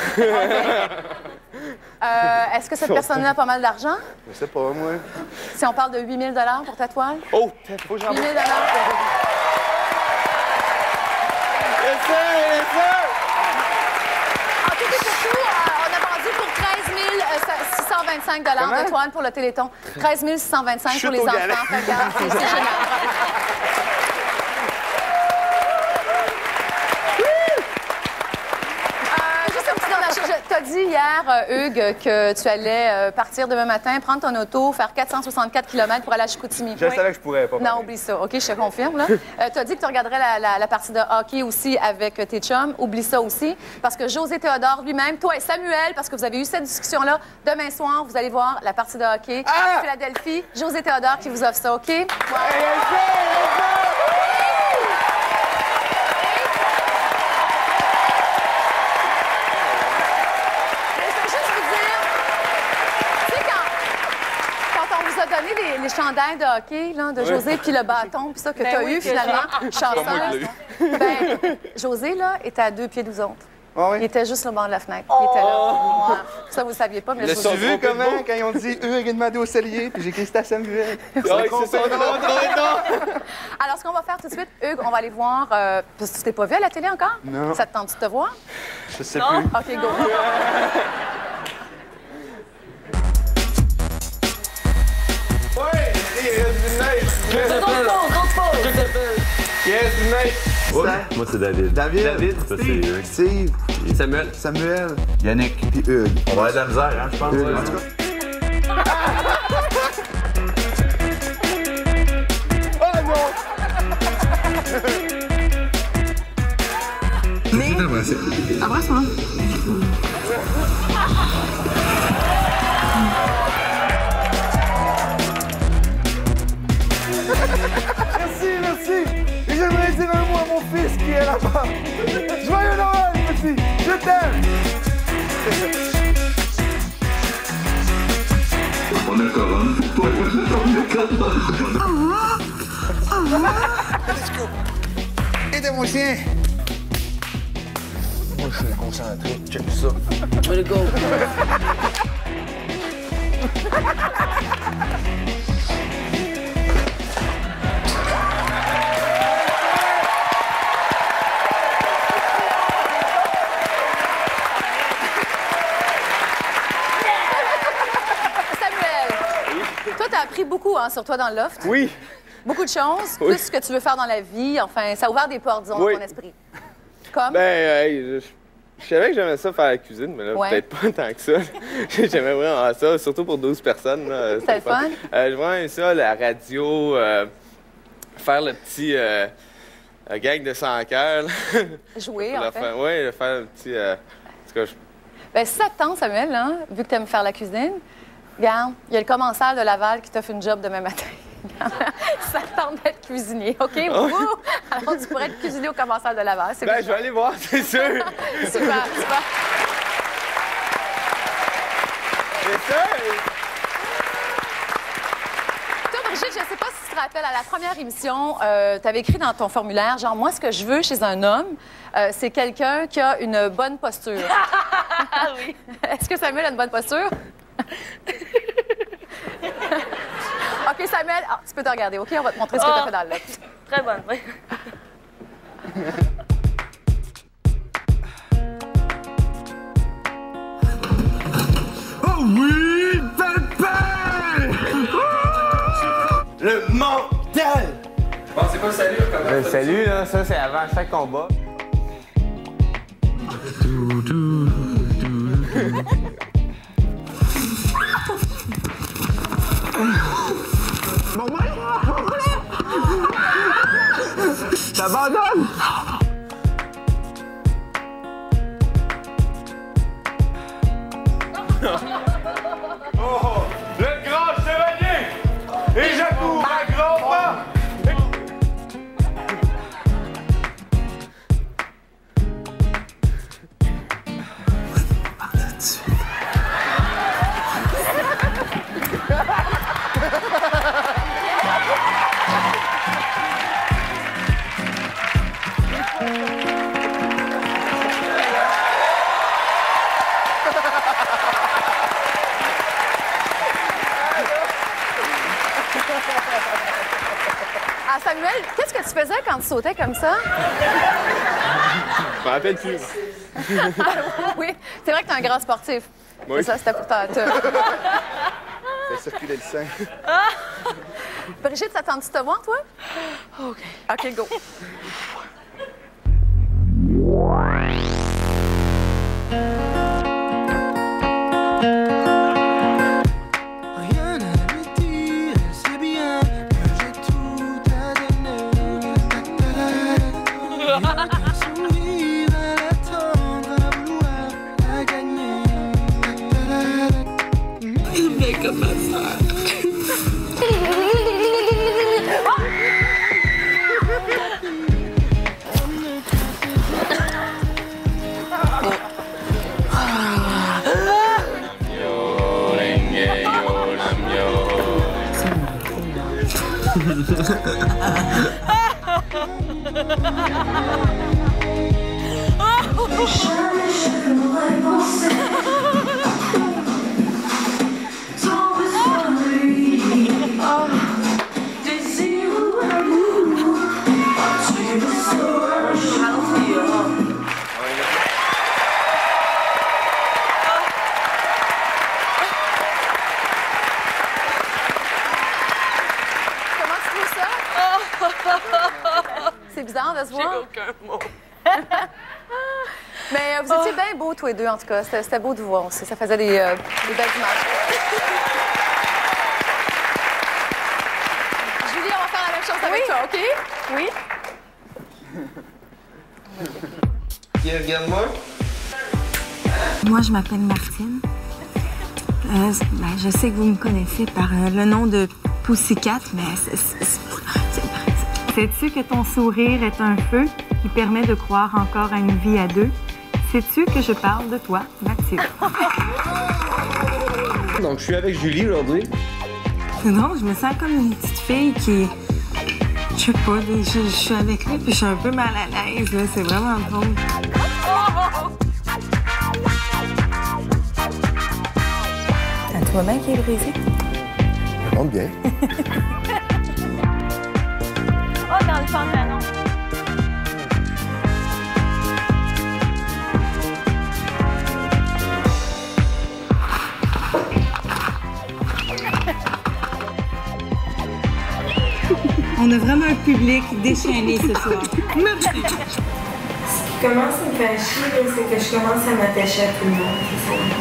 Est-ce que cette personne-là a pas mal d'argent? Je sais pas, moi. Si on parle de 8 000 pour ta toile? Oh, faut que 8 j'en 000 En tout et pour tout, on a vendu pour 13 625 de toile pour le Téléthon. 13 625 pour les enfants. Fait que, regarde, c'est génial. Juste un petit dernier chose. Tu as dit hier, Hugues, que tu allais partir demain matin, prendre ton auto, faire 464 km pour aller à Chicoutimi. Je savais que je pourrais pas. Non, oublie ça. OK, je te confirme. Tu as dit que tu regarderais la partie de hockey aussi avec tes chums. Oublie ça aussi. Parce que José Théodore lui-même, toi et Samuel, parce que vous avez eu cette discussion-là, demain soir, vous allez voir la partie de hockey. Philadelphie, José Théodore qui vous offre ça, OK? Ouais. Donné les chandails de hockey là, de José, puis le bâton, puis ça que tu as eu finalement, chanceuse. Ben, José, là, était à 2 pieds d'12 autres. Ah oui? Il était juste au bord de la fenêtre. Il était là. Ouais. Ça, vous le saviez pas, mais je vous L'as-tu vu comment, quand ils ont dit « Hugues est demandé au cellier », puis j'ai écrit « C'est à Samuel ». Alors, ce qu'on va faire tout de suite, Hugues, on va aller voir... parce que tu t'es pas vu à la télé encore? Non. Ça te tente de te voir? Je sais plus. OK, go. Qui reste du neige? Moi, c'est David. David. Ça, c'est Hugues. Steve. Samuel. Yannick. Puis Hugues. On va avoir de la misère, hein, je pense. Hugues. En tout cas. Oh non! Mais... Abrace-moi. Merci. Et j'aimerais dire un mot à mon fils qui est là-bas. Joyeux Noël, petit. Je t'aime. On a Coron. Let's go. Aidez mon chien. Moi, je suis concentré. Check ça. Way to go. Toi, tu as appris beaucoup sur toi dans le loft. Oui. Beaucoup de choses, Oui. plus ce que tu veux faire dans la vie. Enfin, ça a ouvert des portes, disons, Oui. dans ton esprit. Comme? Ben, je savais que j'aimais ça faire la cuisine, mais là, Ouais. peut-être pas tant que ça. J'aimais vraiment ça, surtout pour 12 personnes. C'était le fun? J'ai vraiment aimé ça, la radio, faire le petit gang de 100 cœurs. Jouer, en fait. Oui, faire le petit... en tout cas, Ben, si ça te tente, Samuel, hein, vu que tu aimes faire la cuisine, regarde, il y a le commensal de Laval qui t'offre une job demain matin. Ça te tente d'être cuisinier, OK? Wouhou! Alors, tu pourrais être cuisinier au commensal de Laval. Ben, je vais aller voir, c'est sûr. Super. C'est ça. Toi, Brigitte, je sais pas si tu te rappelles, à la première émission, tu avais écrit dans ton formulaire, genre, moi, ce que je veux chez un homme, c'est quelqu'un qui a une bonne posture. Oui. Est-ce que Samuel a une bonne posture? OK, Samuel, tu peux te regarder, OK? On va te montrer ce que tu as fait dans le look. Très bonne, oui. Oh oui, pépé! Le mental! Bon, c'est pas le salut, comment Le salut, là, ça, c'est avant chaque combat. T'abandonnes! Oh, le grand chevalier! Et j'accours à grands pas! Ah, Samuel, qu'est-ce que tu faisais quand tu sautais comme ça? Je me rappelle plus. Oui, c'est vrai que t'es un grand sportif. Oui. C'est ça, c'était pour ta... Fais circuler le sang. Brigitte, ça tente de te voir, toi? OK. OK, go. Rien à lui dire, c'est bien que j'ai tout à donner. Rien qu'un sourire à l'attendre, à vouloir la gagner. Il fait comme ça. C'est bizarre de se voir. J'ai aucun mot. Mais vous étiez bien beaux, tous les deux, en tout cas. C'était beau de vous voir aussi. Ça faisait des belles images. Julie, on va faire la même chose avec toi, OK? Oui? Regarde-moi. Moi, je m'appelle Martine. Je sais que vous me connaissez par le nom de Pussycat, mais sais-tu que ton sourire est un feu qui permet de croire encore à une vie à deux? Sais-tu que je parle de toi, Mathilde? Donc, je suis avec Julie aujourd'hui. C'est drôle, je me sens comme une petite fille qui... Je sais pas, je suis avec lui puis je suis un peu mal à l'aise, là. C'est vraiment drôle. Tu vois bien qu'il est brisé? Ça monte bien. Oh, dans le pantalon. On a vraiment un public déchaîné ce soir. Merci. Ce qui commence à me faire chier, c'est que je commence à m'attacher à tout le monde. C'est ça.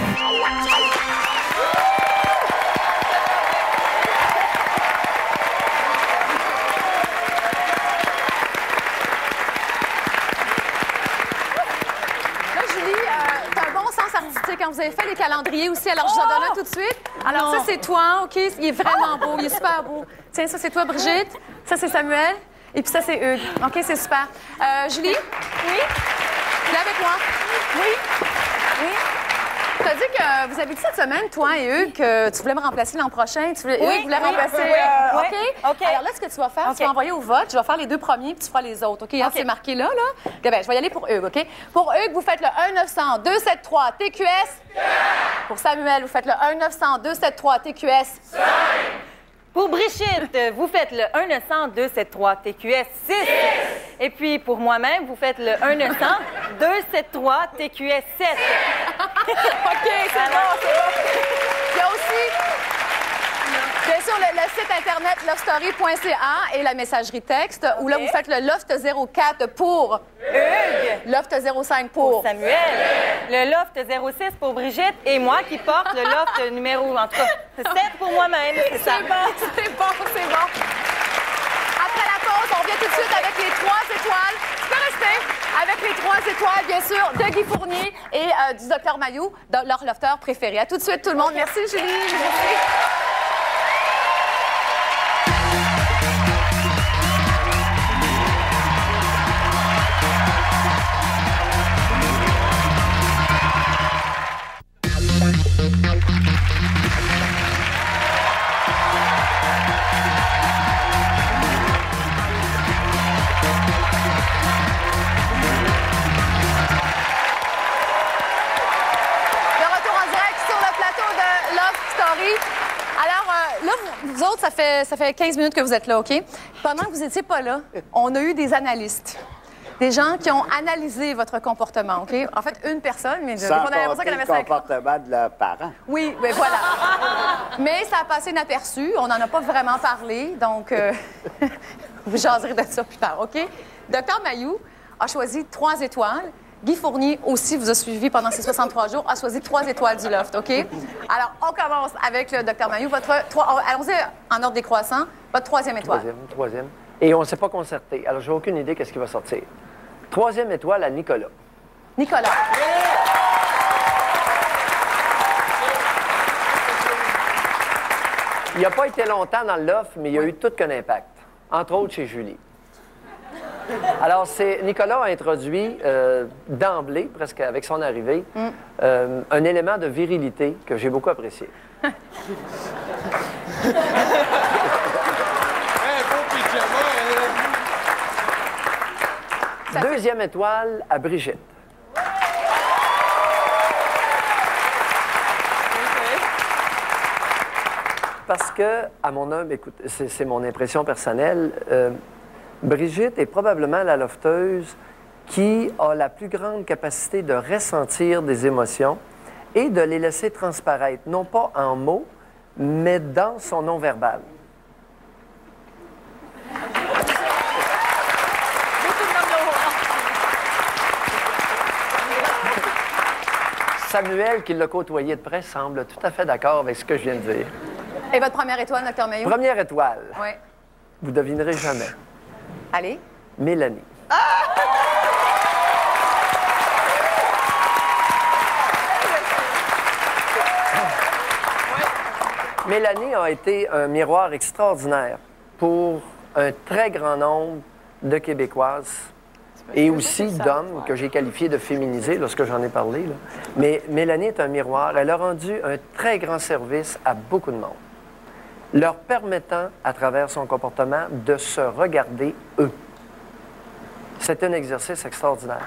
Quand vous avez fait les calendriers aussi, alors je vous en donne un tout de suite. Alors ça, c'est toi, OK? Il est vraiment beau, il est super beau. Tiens, ça, c'est toi, Brigitte. Ça, c'est Samuel. Et puis ça, c'est Hugues. OK, c'est super. Julie? Oui? Tu es avec moi? Oui? Oui? Tu as dit que vous avez dit cette semaine, toi et Hugues, que tu voulais me remplacer l'an prochain. Hugues voulait remplacer. OK? Alors là, ce que tu vas faire, tu vas envoyer au vote. Je vais faire les 2 premiers, puis tu feras les autres. OK? C'est marqué là. Okay, ben, je vais y aller pour Hugues. OK? Pour Hugues, vous faites le 1-900-273 TQS. Pour Samuel, vous faites le 1-900-273 TQS. Pour Brigitte, vous faites le 1-900-273 TQS 6. Et puis pour moi-même, vous faites le 1-900-273 TQS 7. OK, c'est bon. Il y a aussi, bien sûr, le site internet lovestory.ca et la messagerie texte, où là, vous faites le Loft 04 pour Hugues, Loft 05 pour Samuel, le Loft 06 pour Brigitte et moi qui porte le Loft numéro, en tout cas, 7 pour moi-même. C'est ça. C'est bon. Après la pause, on revient tout de suite avec les 3 étoiles. Tu peux rester avec les 3 étoiles, bien sûr, de Guy Fournier et du Dr Mailloux, leur lofteur préféré. À tout de suite, tout le monde. Merci, Julie. Merci. Vous autres, ça fait 15 minutes que vous êtes là, OK? Pendant que vous n'étiez pas là, on a eu des analystes. Des gens qui ont analysé votre comportement, OK? En fait, une personne, mais sans on avait l'impression qu'elle avait 5 ans. le comportement de leurs parents. Oui, mais voilà. Mais ça a passé inaperçu. On n'en a pas vraiment parlé, donc vous jaserez de ça plus tard, OK? Dr Mailloux a choisi 3 étoiles. Guy Fournier aussi vous a suivi pendant ces 63 jours, a choisi 3 étoiles du Loft, OK? Alors, on commence avec le Dr Mailloux. Allons-y en ordre décroissant. Votre 3e étoile. Troisième. Et on ne s'est pas concerté. Alors, j'ai aucune idée qu'est-ce qui va sortir. 3e étoile à Nicolas. Nicolas. Il n'a pas été longtemps dans le Loft, mais il y a eu tout qu'un impact. Entre autres chez Julie. Alors, Nicolas a introduit d'emblée, presque avec son arrivée, un élément de virilité que j'ai beaucoup apprécié. Deuxième étoile à Brigitte. Parce que, à mon humble, écoute, c'est mon impression personnelle, Brigitte est probablement la lofteuse qui a la plus grande capacité de ressentir des émotions et de les laisser transparaître, non pas en mots, mais dans son non-verbal. Samuel, qui l'a côtoyé de près, semble tout à fait d'accord avec ce que je viens de dire. Et votre première étoile, Dr Mailloux? Première étoile. Oui. Vous devinerez jamais. Allez. Mélanie. Mélanie a été un miroir extraordinaire pour un très grand nombre de Québécoises et aussi d'hommes que j'ai qualifiés de féminisés lorsque j'en ai parlé. Là. Mais Mélanie est un miroir. Elle a rendu un très grand service à beaucoup de monde, leur permettant, à travers son comportement, de se regarder eux. C'est un exercice extraordinaire.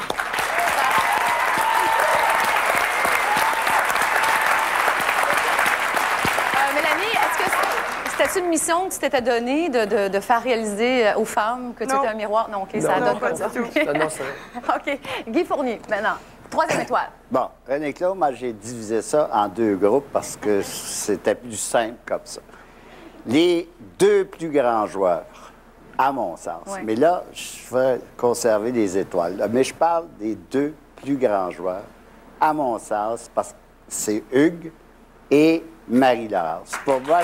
Mélanie, est-ce que c'était une mission que tu t'étais donnée de faire réaliser aux femmes que tu étais un miroir? Non, OK, ça donne pas ça. Non, c'est vrai. OK. Guy Fournier, maintenant. 3e étoile. Bon, René Claude, moi, j'ai divisé ça en 2 groupes parce que c'était plus simple comme ça. Les 2 plus grands joueurs, à mon sens. Ouais. Mais là, je vais conserver les étoiles. Là. Mais je parle des 2 plus grands joueurs, à mon sens, parce que c'est Hugues et Marie-Laurence. Pour moi,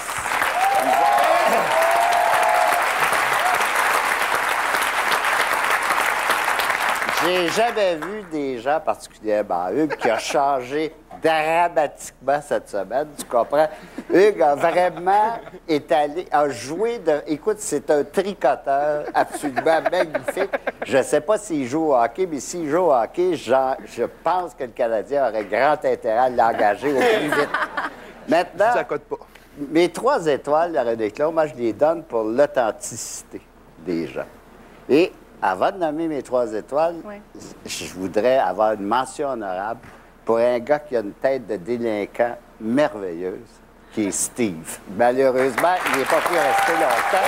j'ai jamais vu des gens, particulièrement Hugues, qui a changé dramatiquement cette semaine, tu comprends? Hugues a vraiment a joué de... Écoute, c'est un tricoteur absolument magnifique. Je ne sais pas s'il joue au hockey, mais s'il joue au hockey, je pense que le Canadien aurait grand intérêt à l'engager au plus vite. Maintenant, ça cote pas. Mes 3 étoiles, la René Claude, moi, je les donne pour l'authenticité des gens. Et avant de nommer mes 3 étoiles, je voudrais avoir une mention honorable pour un gars qui a une tête de délinquant merveilleuse, qui est Steve. Malheureusement, il n'est pas pu rester longtemps.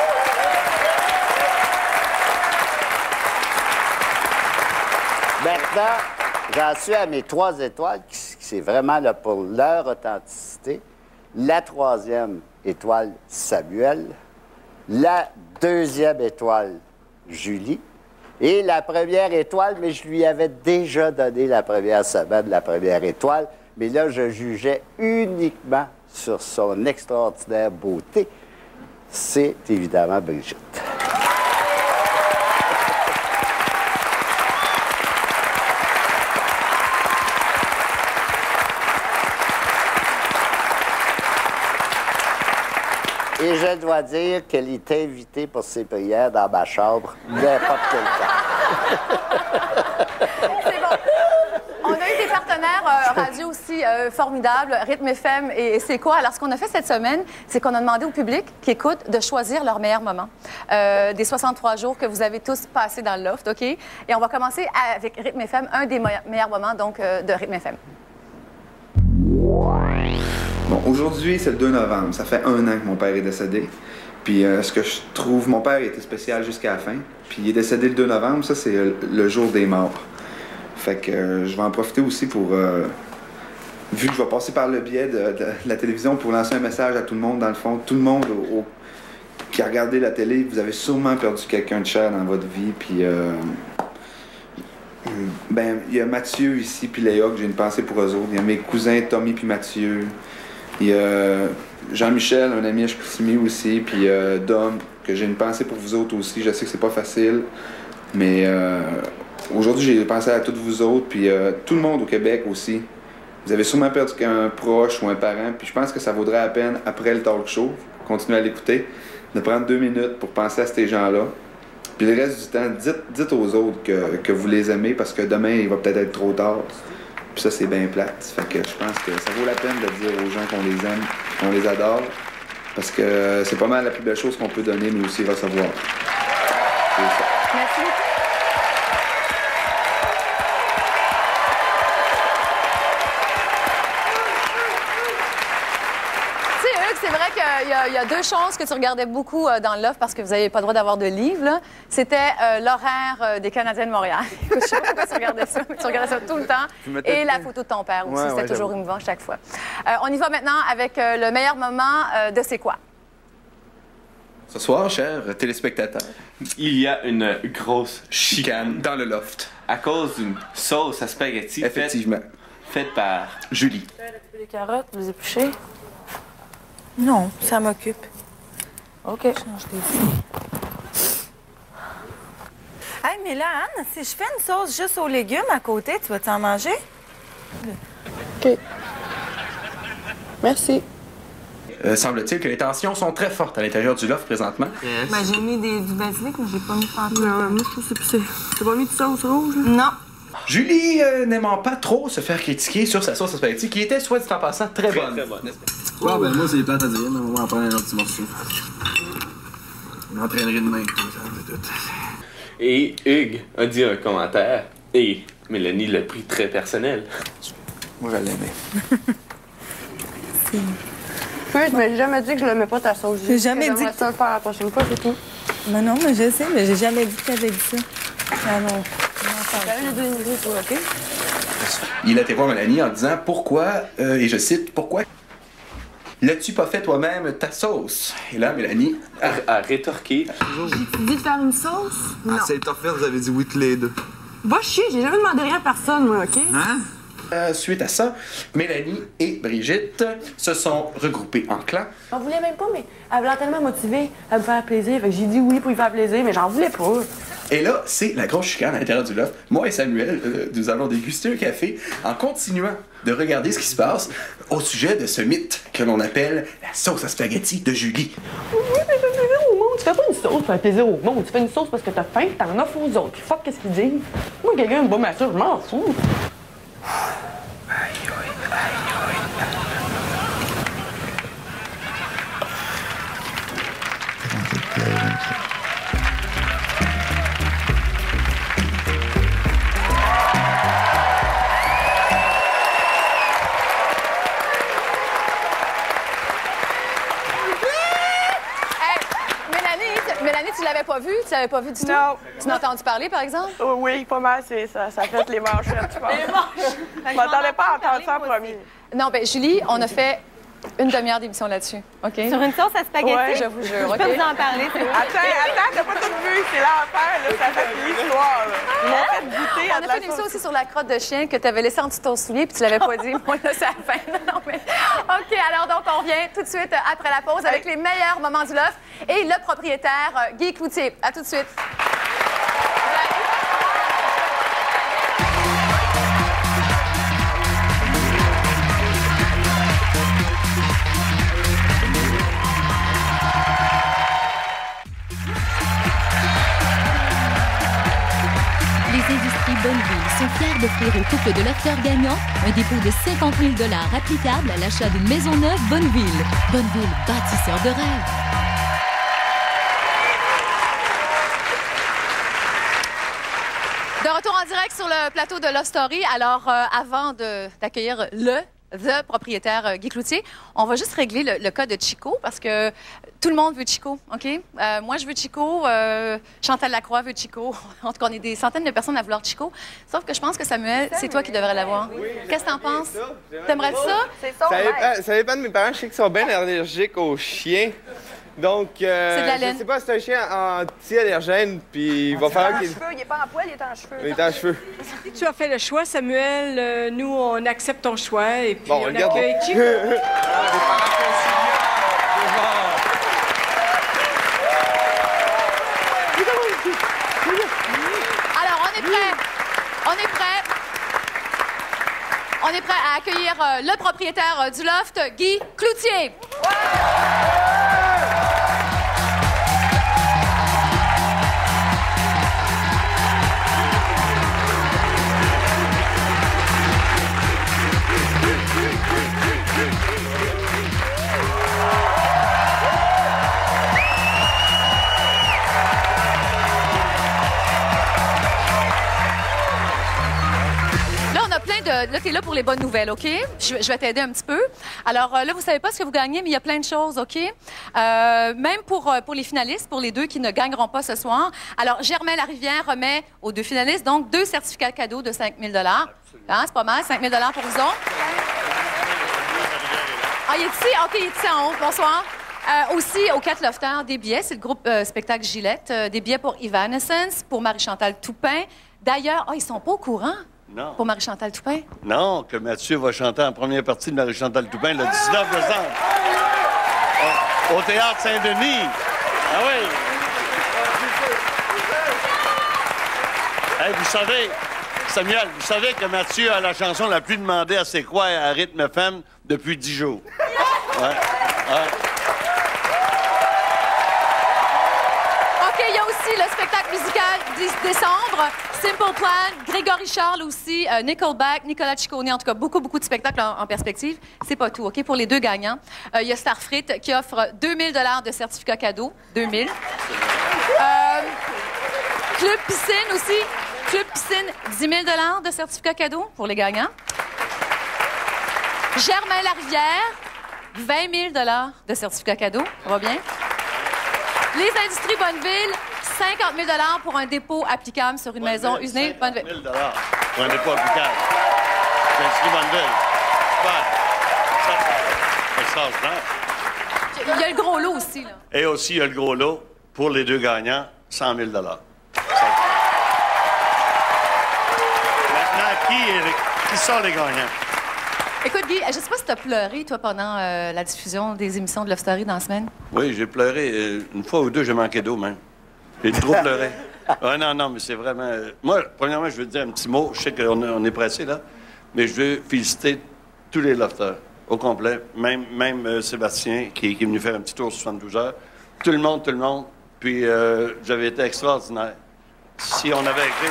Maintenant, j'en suis à mes 3 étoiles, qui c'est vraiment là pour leur authenticité. La 3e étoile, Samuel. La 2e étoile, Julie. Et la 1re étoile, mais je lui avais déjà donné la première semaine, la 1re étoile. Mais là, je jugeais uniquement sur son extraordinaire beauté. C'est évidemment Brigitte. Et je dois dire qu'elle est invitée pour ses prières dans ma chambre n'importe quel temps. C'est bon. On a eu des partenaires radio aussi formidables, Rythme FM et C'est quoi? Alors, ce qu'on a fait cette semaine, c'est qu'on a demandé au public qui écoute de choisir leur meilleur moment. Des 63 jours que vous avez tous passés dans le loft, OK? Et on va commencer avec Rythme FM, un des meilleurs moments, donc, de Rythme FM. Bon, aujourd'hui, c'est le 2 novembre. Ça fait 1 an que mon père est décédé. Puis ce que je trouve, mon père était spécial jusqu'à la fin. Puis il est décédé le 2 novembre, ça c'est le jour des morts. Fait que je vais en profiter aussi pour, vu que je vais passer par le biais de la télévision pour lancer un message à tout le monde, dans le fond. Tout le monde qui a regardé la télé, vous avez sûrement perdu quelqu'un de cher dans votre vie. Puis ben, il y a Mathieu ici, puis Léa, que j'ai une pensée pour eux autres. Il y a mes cousins Tommy puis Mathieu. Il y a Jean-Michel, un ami à Chicoutimi aussi, puis Dom, que j'ai une pensée pour vous autres aussi. Je sais que c'est pas facile, mais aujourd'hui, j'ai pensé à toutes vous autres, puis tout le monde au Québec aussi. Vous avez sûrement perdu un proche ou un parent, puis je pense que ça vaudrait la peine, après le talk show, continuer à l'écouter, de prendre 2 minutes pour penser à ces gens-là. Puis le reste du temps, dites aux autres que vous les aimez, parce que demain, il va peut-être être trop tard. Puis ça, c'est bien plate. Fait que je pense que ça vaut la peine de dire aux gens qu'on les aime, qu'on les adore, parce que c'est pas mal la plus belle chose qu'on peut donner, mais aussi recevoir. Merci. C'est vrai qu'il y a 2 choses que tu regardais beaucoup dans l'offre parce que vous n'avez pas le droit d'avoir de livres. C'était l'horaire des Canadiens de Montréal. Je sais pas pourquoi tu regardais ça, mais tu regardais ça tout le temps. Et la photo de ton père aussi, c'était toujours émouvant chaque fois. On y va maintenant avec le meilleur moment de C'est quoi? Ce soir, chers téléspectateurs, il y a une grosse chicane dans le loft. À cause d'une sauce à spaghetti faite par Julie. Les carottes, vous les épluchez? Non, ça m'occupe. OK. Change des... Hey, mais là, Anne, si je fais une sauce juste aux légumes à côté, tu vas-tu en manger? OK. Merci. Semble-t-il que les tensions sont très fortes à l'intérieur du loft présentement. Yes. Ben, j'ai mis du basilic, mais j'ai pas mis de pantoute. Non, moi, je trouve que c'est épicé. T'as pas mis de sauce rouge? Non. Julie n'aimant pas trop se faire critiquer sur sa sauce à spaghetti, qui était, soit dit en passant, très bonne. Très bonne. Ouais, ben moi, c'est plate à dire, mais on va en prendre un petit morceau. Une entraînerie de main, tout. Et Hugues a dit un commentaire, et Mélanie l'a pris très personnel. Moi, je l'aimais. Je m'ai jamais dit que je l'aimais pas ta sauce. J'ai jamais dit que ça le faire la prochaine fois, c'est tout. Mais non, mais je sais, mais j'ai jamais dit que t'avais dit ça. Ah non. OK? Il a été voir Mélanie en disant pourquoi, et je cite, pourquoi l'as-tu pas fait toi-même ta sauce? Et là, Mélanie a rétorqué. J'ai dit de faire une sauce? Non. C'est le top fait, vous avez dit oui tous les deux. Va chier, j'ai jamais demandé rien à personne, moi, OK? Hein? Suite à ça, Mélanie et Brigitte se sont regroupées en clans. J'en voulais même pas, mais elle voulait tellement motivée à me faire plaisir. Fait que j'ai dit oui pour lui faire plaisir, mais j'en voulais pas. Et là, c'est la grosse chicane à l'intérieur du loft. Moi et Samuel, nous allons déguster un café en continuant de regarder ce qui se passe au sujet de ce mythe que l'on appelle la sauce à spaghetti de Julie. Oui, mais ça fait plaisir au monde. Tu fais pas une sauce pour faire plaisir au monde. Tu fais une sauce parce que t'as faim, t'en offres aux autres. Puis fuck, qu'est-ce qu'ils disent? Moi, quelqu'un me bat ma sauce, je m'en fous. Mélanie, tu l'avais pas vu? Tu l'avais pas vu du tout? Non. Tu n'as entendu parler, par exemple? Oui, pas mal, ça fait les manchettes, je pense. Les manchettes. Je m'attendais pas à entendre ça en premier. Non, bien, Julie, on a fait une demi-heure d'émission là-dessus, OK? Sur une sauce à spaghetti? Ouais. Je vous jure, Je OK? peux vous en parler, c'est vrai. Attends, t'as pas tout vu, c'est l'enfer, là, ça fait l'histoire, là. Ils m'ont fait goûter à On de a la fait une émission sauce. aussi sur la crotte de chien que tu avais laissée en dessous de ton soulier puis tu l'avais pas dit. Moi, là, c'est à la fin. Non, mais... OK, alors donc, on revient tout de suite après la pause avec les meilleurs moments du loft et le propriétaire, Guy Cloutier. À tout de suite. Les industries Bonneville sont fiers d'offrir au couple de l'acteur gagnant un dépôt de 50 000 $ applicable à l'achat d'une maison neuve Bonneville. Bonneville, bâtisseur de rêves. De retour en direct sur le plateau de Love Story. Alors, avant d'accueillir le propriétaire Guy Cloutier, on va juste régler le cas de Chico parce que tout le monde veut Chico, OK? Moi, je veux Chico. Chantal Lacroix veut Chico. En tout cas, on est des centaines de personnes à vouloir Chico. Sauf que je pense que Samuel, c'est toi qui devrais l'avoir. Qu'est-ce que t'en penses? T'aimerais ça? Ça dépend de mes parents. Je sais qu'ils sont bien allergiques aux chiens. Donc, de la laine. je sais pas, c'est un chien anti-allergène, puis il va falloir qu'il... Il est pas en poil, il est en cheveux. Il est en cheveux. Tu as fait le choix, Samuel. Nous, on accepte ton choix et puis Bon, on regarde. accueille Chico. Alors, on est prêt. On est prêt. On est prêt à accueillir le propriétaire du loft, Guy Cloutier. Là, t'es là pour les bonnes nouvelles, OK? Je vais t'aider un petit peu. Alors, là, vous savez pas ce que vous gagnez, mais il y a plein de choses, OK? Même pour les finalistes, pour les deux qui ne gagneront pas ce soir. Alors, Germain Larivière remet aux deux finalistes, donc 2 certificats cadeaux de 5 000 $. Hein, c'est pas mal, 5 000 $ pour vous autres. Ah, il est ici? OK, il est ici en haut. Bonsoir. Aussi, aux 4 lofters, des billets. C'est le groupe Spectacle Gillette. Des billets pour Evanescence, pour Marie-Chantal Toupin. D'ailleurs, ils sont pas au courant. Non. Pour Marie-Chantal Toupin? Non, que Mathieu va chanter en première partie de Marie-Chantal Toupin le 19 décembre. Au Théâtre Saint-Denis. Ah oui. Hey, vous savez, Samuel, vous savez que Mathieu a la chanson la plus demandée à C'est quoi à Rythme FM depuis 10 jours. Ouais. Ouais. OK, il y a aussi le spectacle musical 10 décembre. Simple Plan, Grégory Charles aussi, Nickelback, Nicolas Ciccone, en tout cas, beaucoup de spectacles en perspective. C'est pas tout, OK, pour les deux gagnants. Il y a Starfrit qui offre 2 000 $ de certificats cadeaux. 2 000. Club Piscine aussi. Club Piscine, 10 000 $ de certificats cadeaux pour les gagnants. Germain Larivière, 20 000 $ de certificats cadeaux. Ça va bien? Les Industries Bonneville, 50 000 $ pour un dépôt applicable sur une maison usinée. 50 000 $ pour un dépôt applicable. C'est Bonneville. Super. Extraordinaire. Il y a le gros lot aussi, là. Et aussi, il y a le gros lot pour les deux gagnants, 100 000 $. Maintenant, qui sont les gagnants? Écoute, Guy, je sais pas si tu as pleuré, toi, pendant la diffusion des émissions de Love Story dans la semaine. Oui, j'ai pleuré. Une fois ou deux, j'ai manqué d'eau, même. J'ai trop pleuré. Ouais, non, mais c'est vraiment... Moi, premièrement, je veux dire un petit mot. Je sais qu'on est pressé, là, mais je veux féliciter tous les lofters, au complet. Même Sébastien, qui est venu faire un petit tour sur 72 heures. Tout le monde. Puis, j'avais été extraordinaire. Si on avait écrit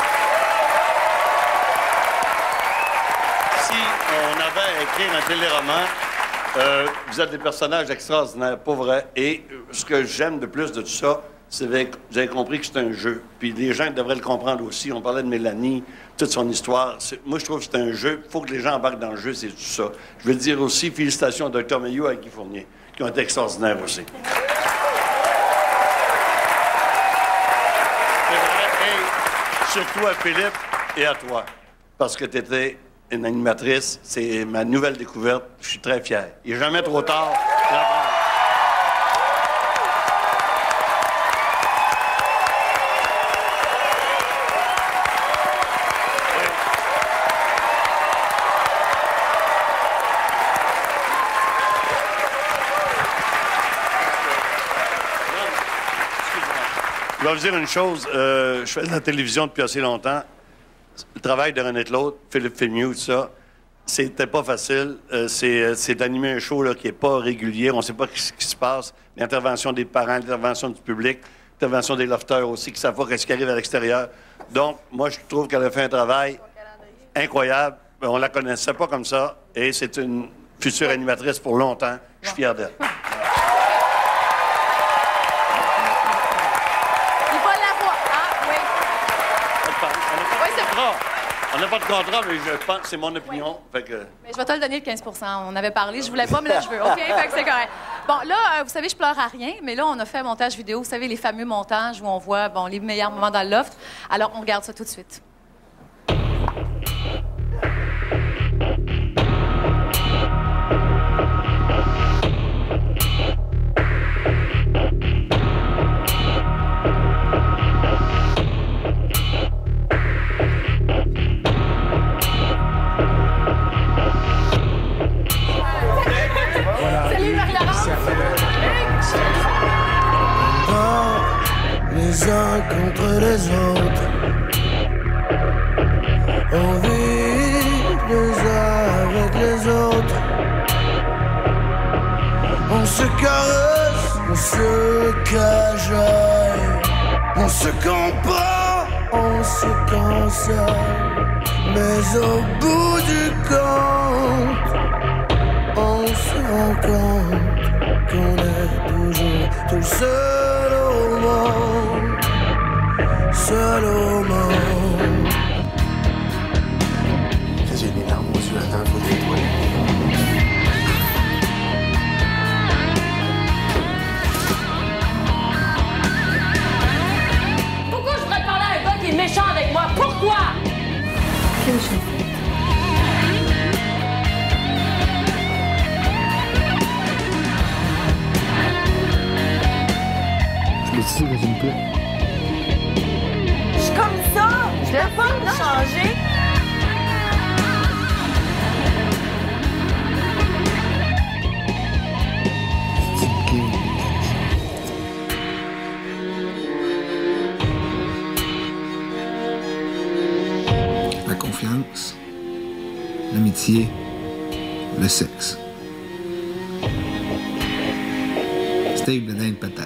un téléroman, vous êtes des personnages extraordinaires, pas vrai. Et ce que j'aime de plus de tout ça, c'est que vous avez compris que c'est un jeu. Puis les gens devraient le comprendre aussi. On parlait de Mélanie, toute son histoire. Moi, je trouve que c'est un jeu. Il faut que les gens embarquent dans le jeu, c'est tout ça. Je veux dire aussi, félicitations à Dr. Mayou et à Guy Fournier, qui ont été extraordinaires aussi. Et surtout à Philippe et à toi, parce que tu étais une animatrice. C'est ma nouvelle découverte. Je suis très fier. Il n'est jamais trop tard. Je vais vous dire une chose. Je fais de la télévision depuis assez longtemps. Le travail de René Claude, Philippe Fémieux, tout ça, c'était pas facile. C'est d'animer un show là, qui n'est pas régulier. On ne sait pas ce qui se passe. L'intervention des parents, l'intervention du public, l'intervention des lofters aussi, qui ne savent pas ce qui arrive à l'extérieur. Donc, moi, je trouve qu'elle a fait un travail incroyable. On la connaissait pas comme ça. Et c'est une future animatrice pour longtemps. Je suis fier d'elle. On n'a pas de contrat, mais je pense que c'est mon opinion. Fait que... Mais je vais te le donner le 15 On avait parlé, je voulais pas, mais là, je veux. OK? Fait que c'est correct. Bon, là, vous savez, je pleure à rien, mais là, on a fait un montage vidéo. Vous savez, les fameux montages où on voit les meilleurs moments dans le loft. Alors, on regarde ça tout de suite. Les uns contre les autres, on vit les uns avec les autres, on se caresse, on se cajolle, on se comprend, on se console, mais au bout du compte, on se rend compte qu'on est toujours tout seul au monde, seul au monde. J'ai des larmes aux yeux, attends, faut nettoyer. Pourquoi je voudrais parler à un gars qui est méchant avec moi? Pourquoi? Quelle chose? Je me suis plaît. Je suis comme ça! Je peux pas me changer! La confiance, l'amitié, le sexe. Steak de dinde patate.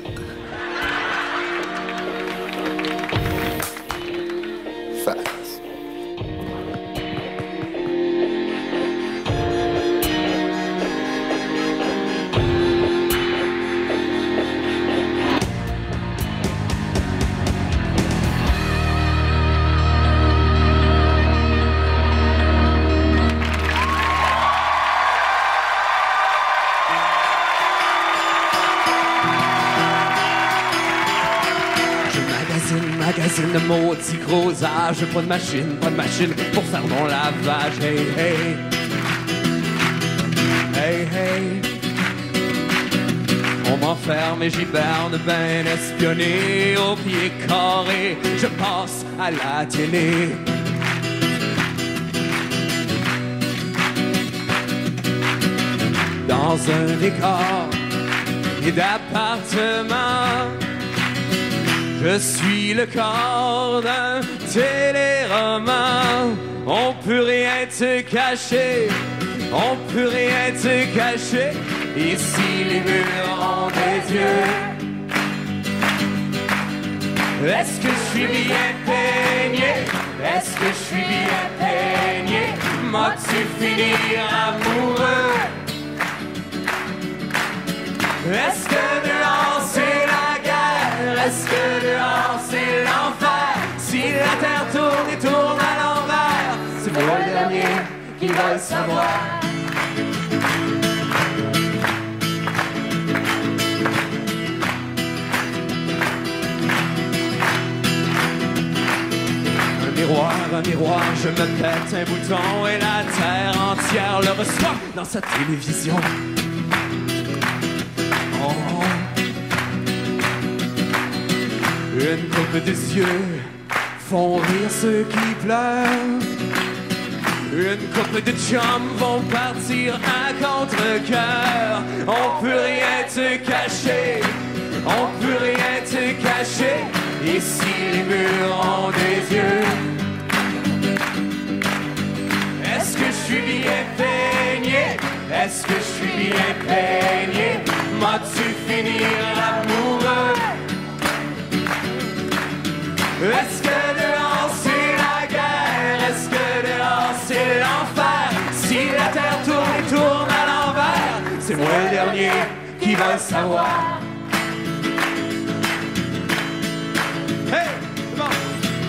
Magazine de maudits gros âges. Pas de machine pour faire mon lavage. Hey, hey. Hey, hey. On m'enferme et j'hiberne ben espionné. Au pied carré, je passe à la télé. Dans un décor et d'appartement, Je suis le corps d'un téléroman. On peut rien te cacher, on peut rien te cacher. Ici les murs ont des yeux. Est-ce que je suis bien peigné? Est-ce que je suis bien peigné? M'as-tu finir amoureux? Est-ce que dehors c'est la guerre? Est-ce que dehors c'est l'enfer? Si la terre tourne et tourne à l'envers, c'est moi le dernier qui va le savoir. Un miroir, je me pète un bouton et la terre entière le reçoit dans sa télévision. Oh. Une coupe des yeux font rire ceux qui pleurent. Une couple de chums vont partir à contre-cœur. On peut rien te cacher, on peut rien te cacher. Ici les murs ont des yeux. Est-ce que je suis bien peigné? Est-ce que je suis bien peigné? M'as-tu finir amoureux? Est-ce que dehors c'est la guerre? Est-ce que dehors c'est l'enfer? Si la terre tourne et tourne à l'envers, c'est moi le dernier qui va le savoir. Hey, come on.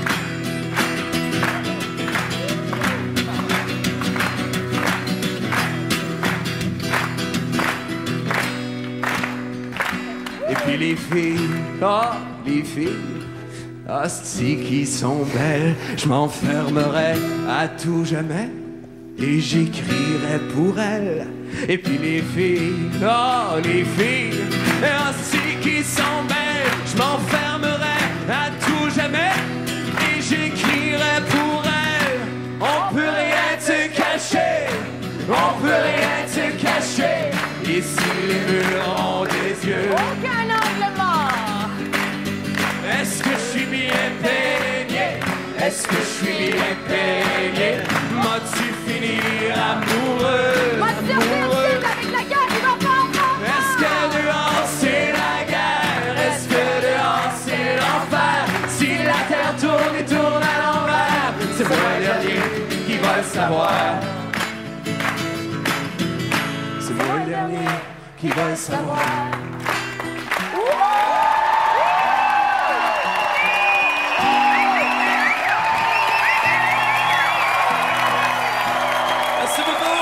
Et puis les filles, les filles, asti qui sont belles, je m'enfermerai à tout jamais et j'écrirai pour elles. Et puis les filles, les filles, asti qui sont belles, je m'enfermerai à tout jamais et j'écrirai pour elles. On peut rien te cacher, on peut rien te cacher. Ici les murs ont des yeux. Aucun angle mort. Est-ce que je suis bien peigné? Est-ce que je suis bien peigné? M'as-tu fini amoureux? Amoureux. Avec la guerre qui va pas. Est-ce que dehors c'est la guerre? Est-ce que dehors c'est l'enfer? Si la terre tourne et tourne à l'envers, c'est moi le dernier qui va le savoir. C'est moi le dernier qui va le savoir. Merci beaucoup.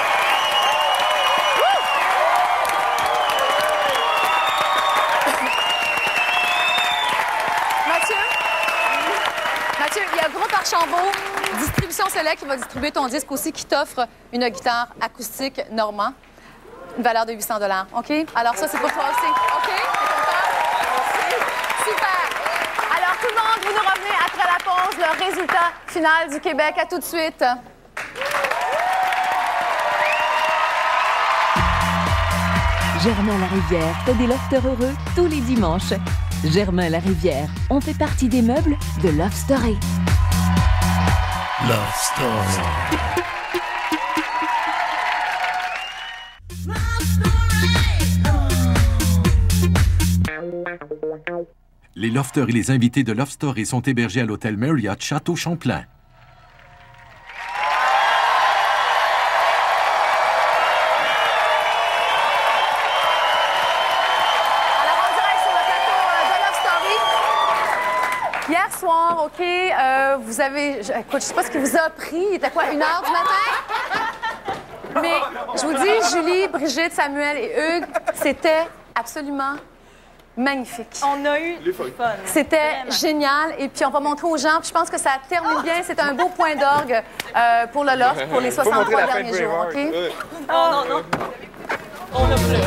Mathieu, il y a Groupe Archambault, Distribution Select qui va distribuer ton disque aussi, qui t'offre une guitare acoustique Normand, une valeur de 800 $. OK? Alors ça, c'est pour toi aussi. OK? Super! Alors tout le monde, vous nous revenez après la pause, le résultat final du Québec. À tout de suite. Germain Larivière fait des lofters heureux tous les dimanches. Germain Larivière, on fait partie des meubles de Love Story. Love Story. Les lofters et les invités de Love Story sont hébergés à l'hôtel Marriott Château Champlain. Hier soir, OK, vous avez... Écoute, je sais pas ce qui vous a pris. Il était quoi, 1h du matin? Mais je vous dis, Julie, Brigitte, Samuel et Hugues, c'était absolument magnifique. On a eu du fun. C'était génial. Et puis, on va montrer aux gens. Puis je pense que ça termine bien. C'est un beau point d'orgue pour le Loft pour les 63 derniers jours, OK? Oh non, non. On a plus.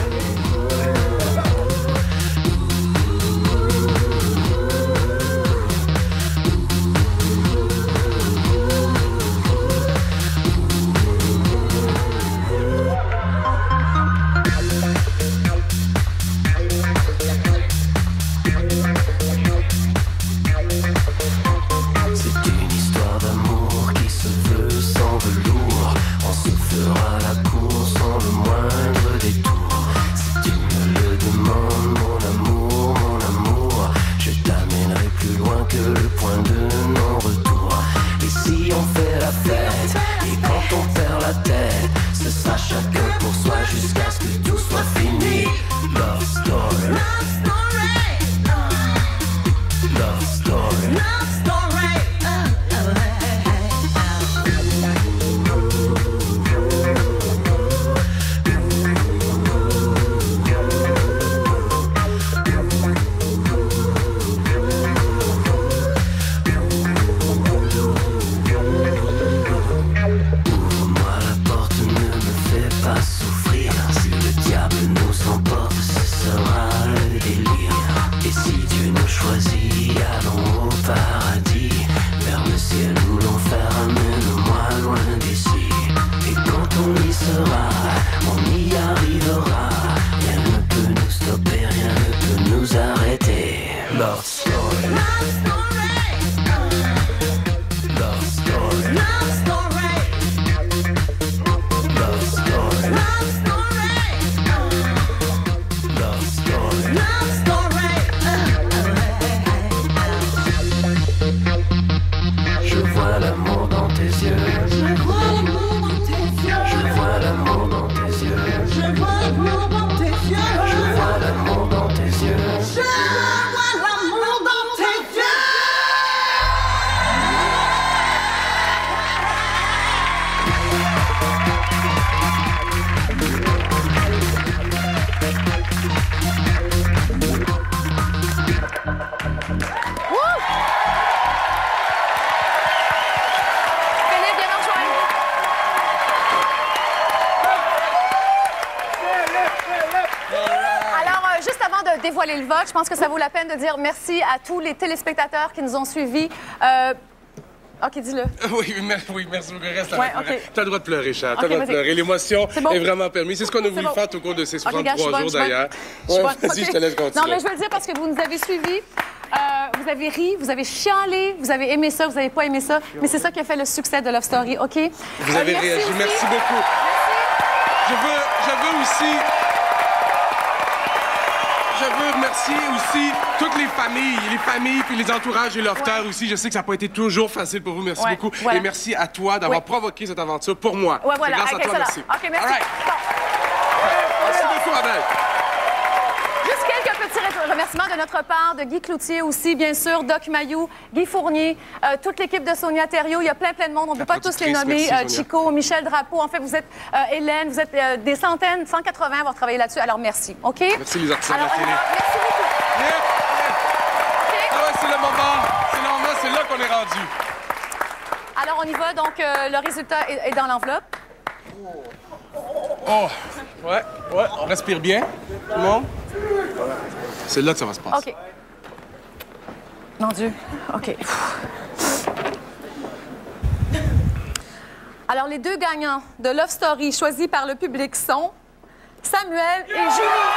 Love story. Love story. Love story. Love story. Love story. Love story. Love story. Je vois l'amour dans tes yeux. Je vois l'amour dans tes yeux. Je vois l'amour dans tes yeux. Je vois l'amour dans tes yeux. Je vois l'amour dans tes yeux. Je vois l'amour dans tes yeux. Philippe, viens nous rejoindre. Alors, juste avant de dévoiler le vote, je pense que ça vaut la peine de dire merci à tous les téléspectateurs qui nous ont suivis. OK, dis-le. Oui, merci beaucoup. Reste Ouais, avec moi. OK. T'as le droit de pleurer, Charles. T'as OK, le droit de vas-y. pleurer. L'émotion C'est bon. est vraiment permise. C'est ce qu'on a C'est voulu bon. faire au cours de ces OK, gars, 63 jours, d'ailleurs. Je suis bonne. Vas-y, OK. je te laisse continuer. Non, mais je veux le dire parce que vous nous avez suivis. Vous avez ri, vous avez chialé, vous avez aimé ça, vous n'avez pas aimé ça. Mais c'est ça qui a fait le succès de Love Story, OK? Vous avez merci réagi. aussi. Merci beaucoup. Je veux remercier aussi toutes les familles puis les entourages et lofters aussi. Je sais que ça n'a pas été toujours facile pour vous. Merci Ouais, beaucoup. voilà. Et merci à toi d'avoir provoqué cette aventure pour moi. Ouais, voilà. C'est grâce OK, à toi, excellent. merci. OK, merci. All right. Bon. Merci beaucoup, Abel. Juste quelques petits remerciements de notre part, de Guy Cloutier aussi, bien sûr, Doc Mayou, Guy Fournier, toute l'équipe de Sonia Thériault. Il y a plein de monde. On ne peut pas tous les nommer. Merci, Sonia. Chico, Michel Drapeau. En fait, vous êtes Hélène, vous êtes des centaines, 180 à avoir travaillé là-dessus. Alors, merci. OK? Merci les artistes de la Alors, télé. merci beaucoup. Ah ouais, c'est le moment, c'est là qu'on est rendu. Alors, on y va. Donc, le résultat est dans l'enveloppe. Oh, ouais, on respire bien, tout le monde. C'est là que ça va se passer. OK. Mon Dieu. OK. Alors, les deux gagnants de Love Story choisis par le public sont Samuel et Julie.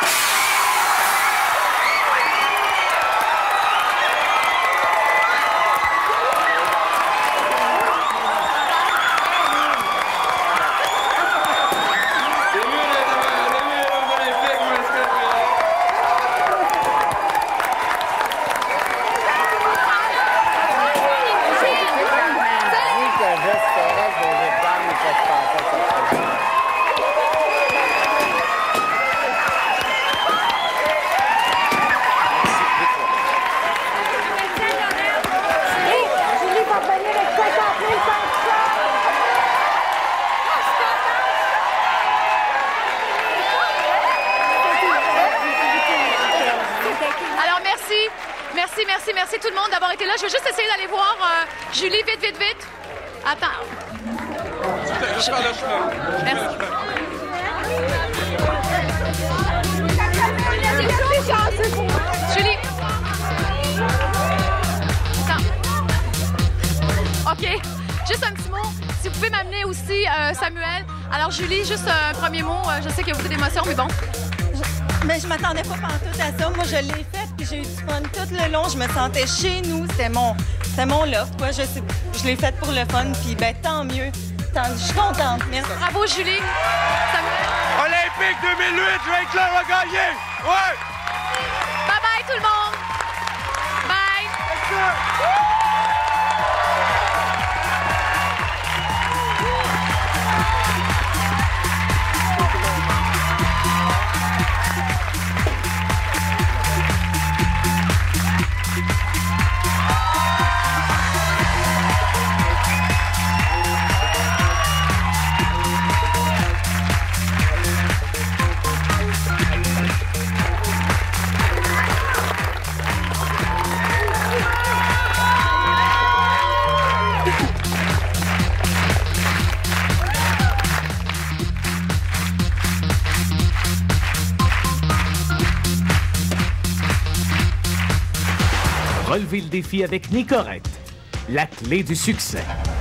Alors, merci tout le monde d'avoir été là. Je vais juste essayer d'aller voir Julie, vite. Attends. Je prends le chemin. Merci. Julie. Attends. OK. Juste un petit mot. Si vous pouvez m'amener aussi Samuel. Alors, Julie, juste un premier mot. Je sais qu'il y a beaucoup d'émotions, mais bon. Mais je m'attendais pas pantoute à ça. Moi, je l'ai faite, puis j'ai eu du fun tout le long. Je me sentais chez nous. C'était mon loft, quoi. Je l'ai faite pour le fun, puis ben tant mieux. Je suis contente. Merci. Bravo, Julie. Samuel. Olympique 2008, je vais être là, on va gagner. Ouais. Bye-bye, tout le monde. Bye. Relevez le défi avec Nicorette, la clé du succès.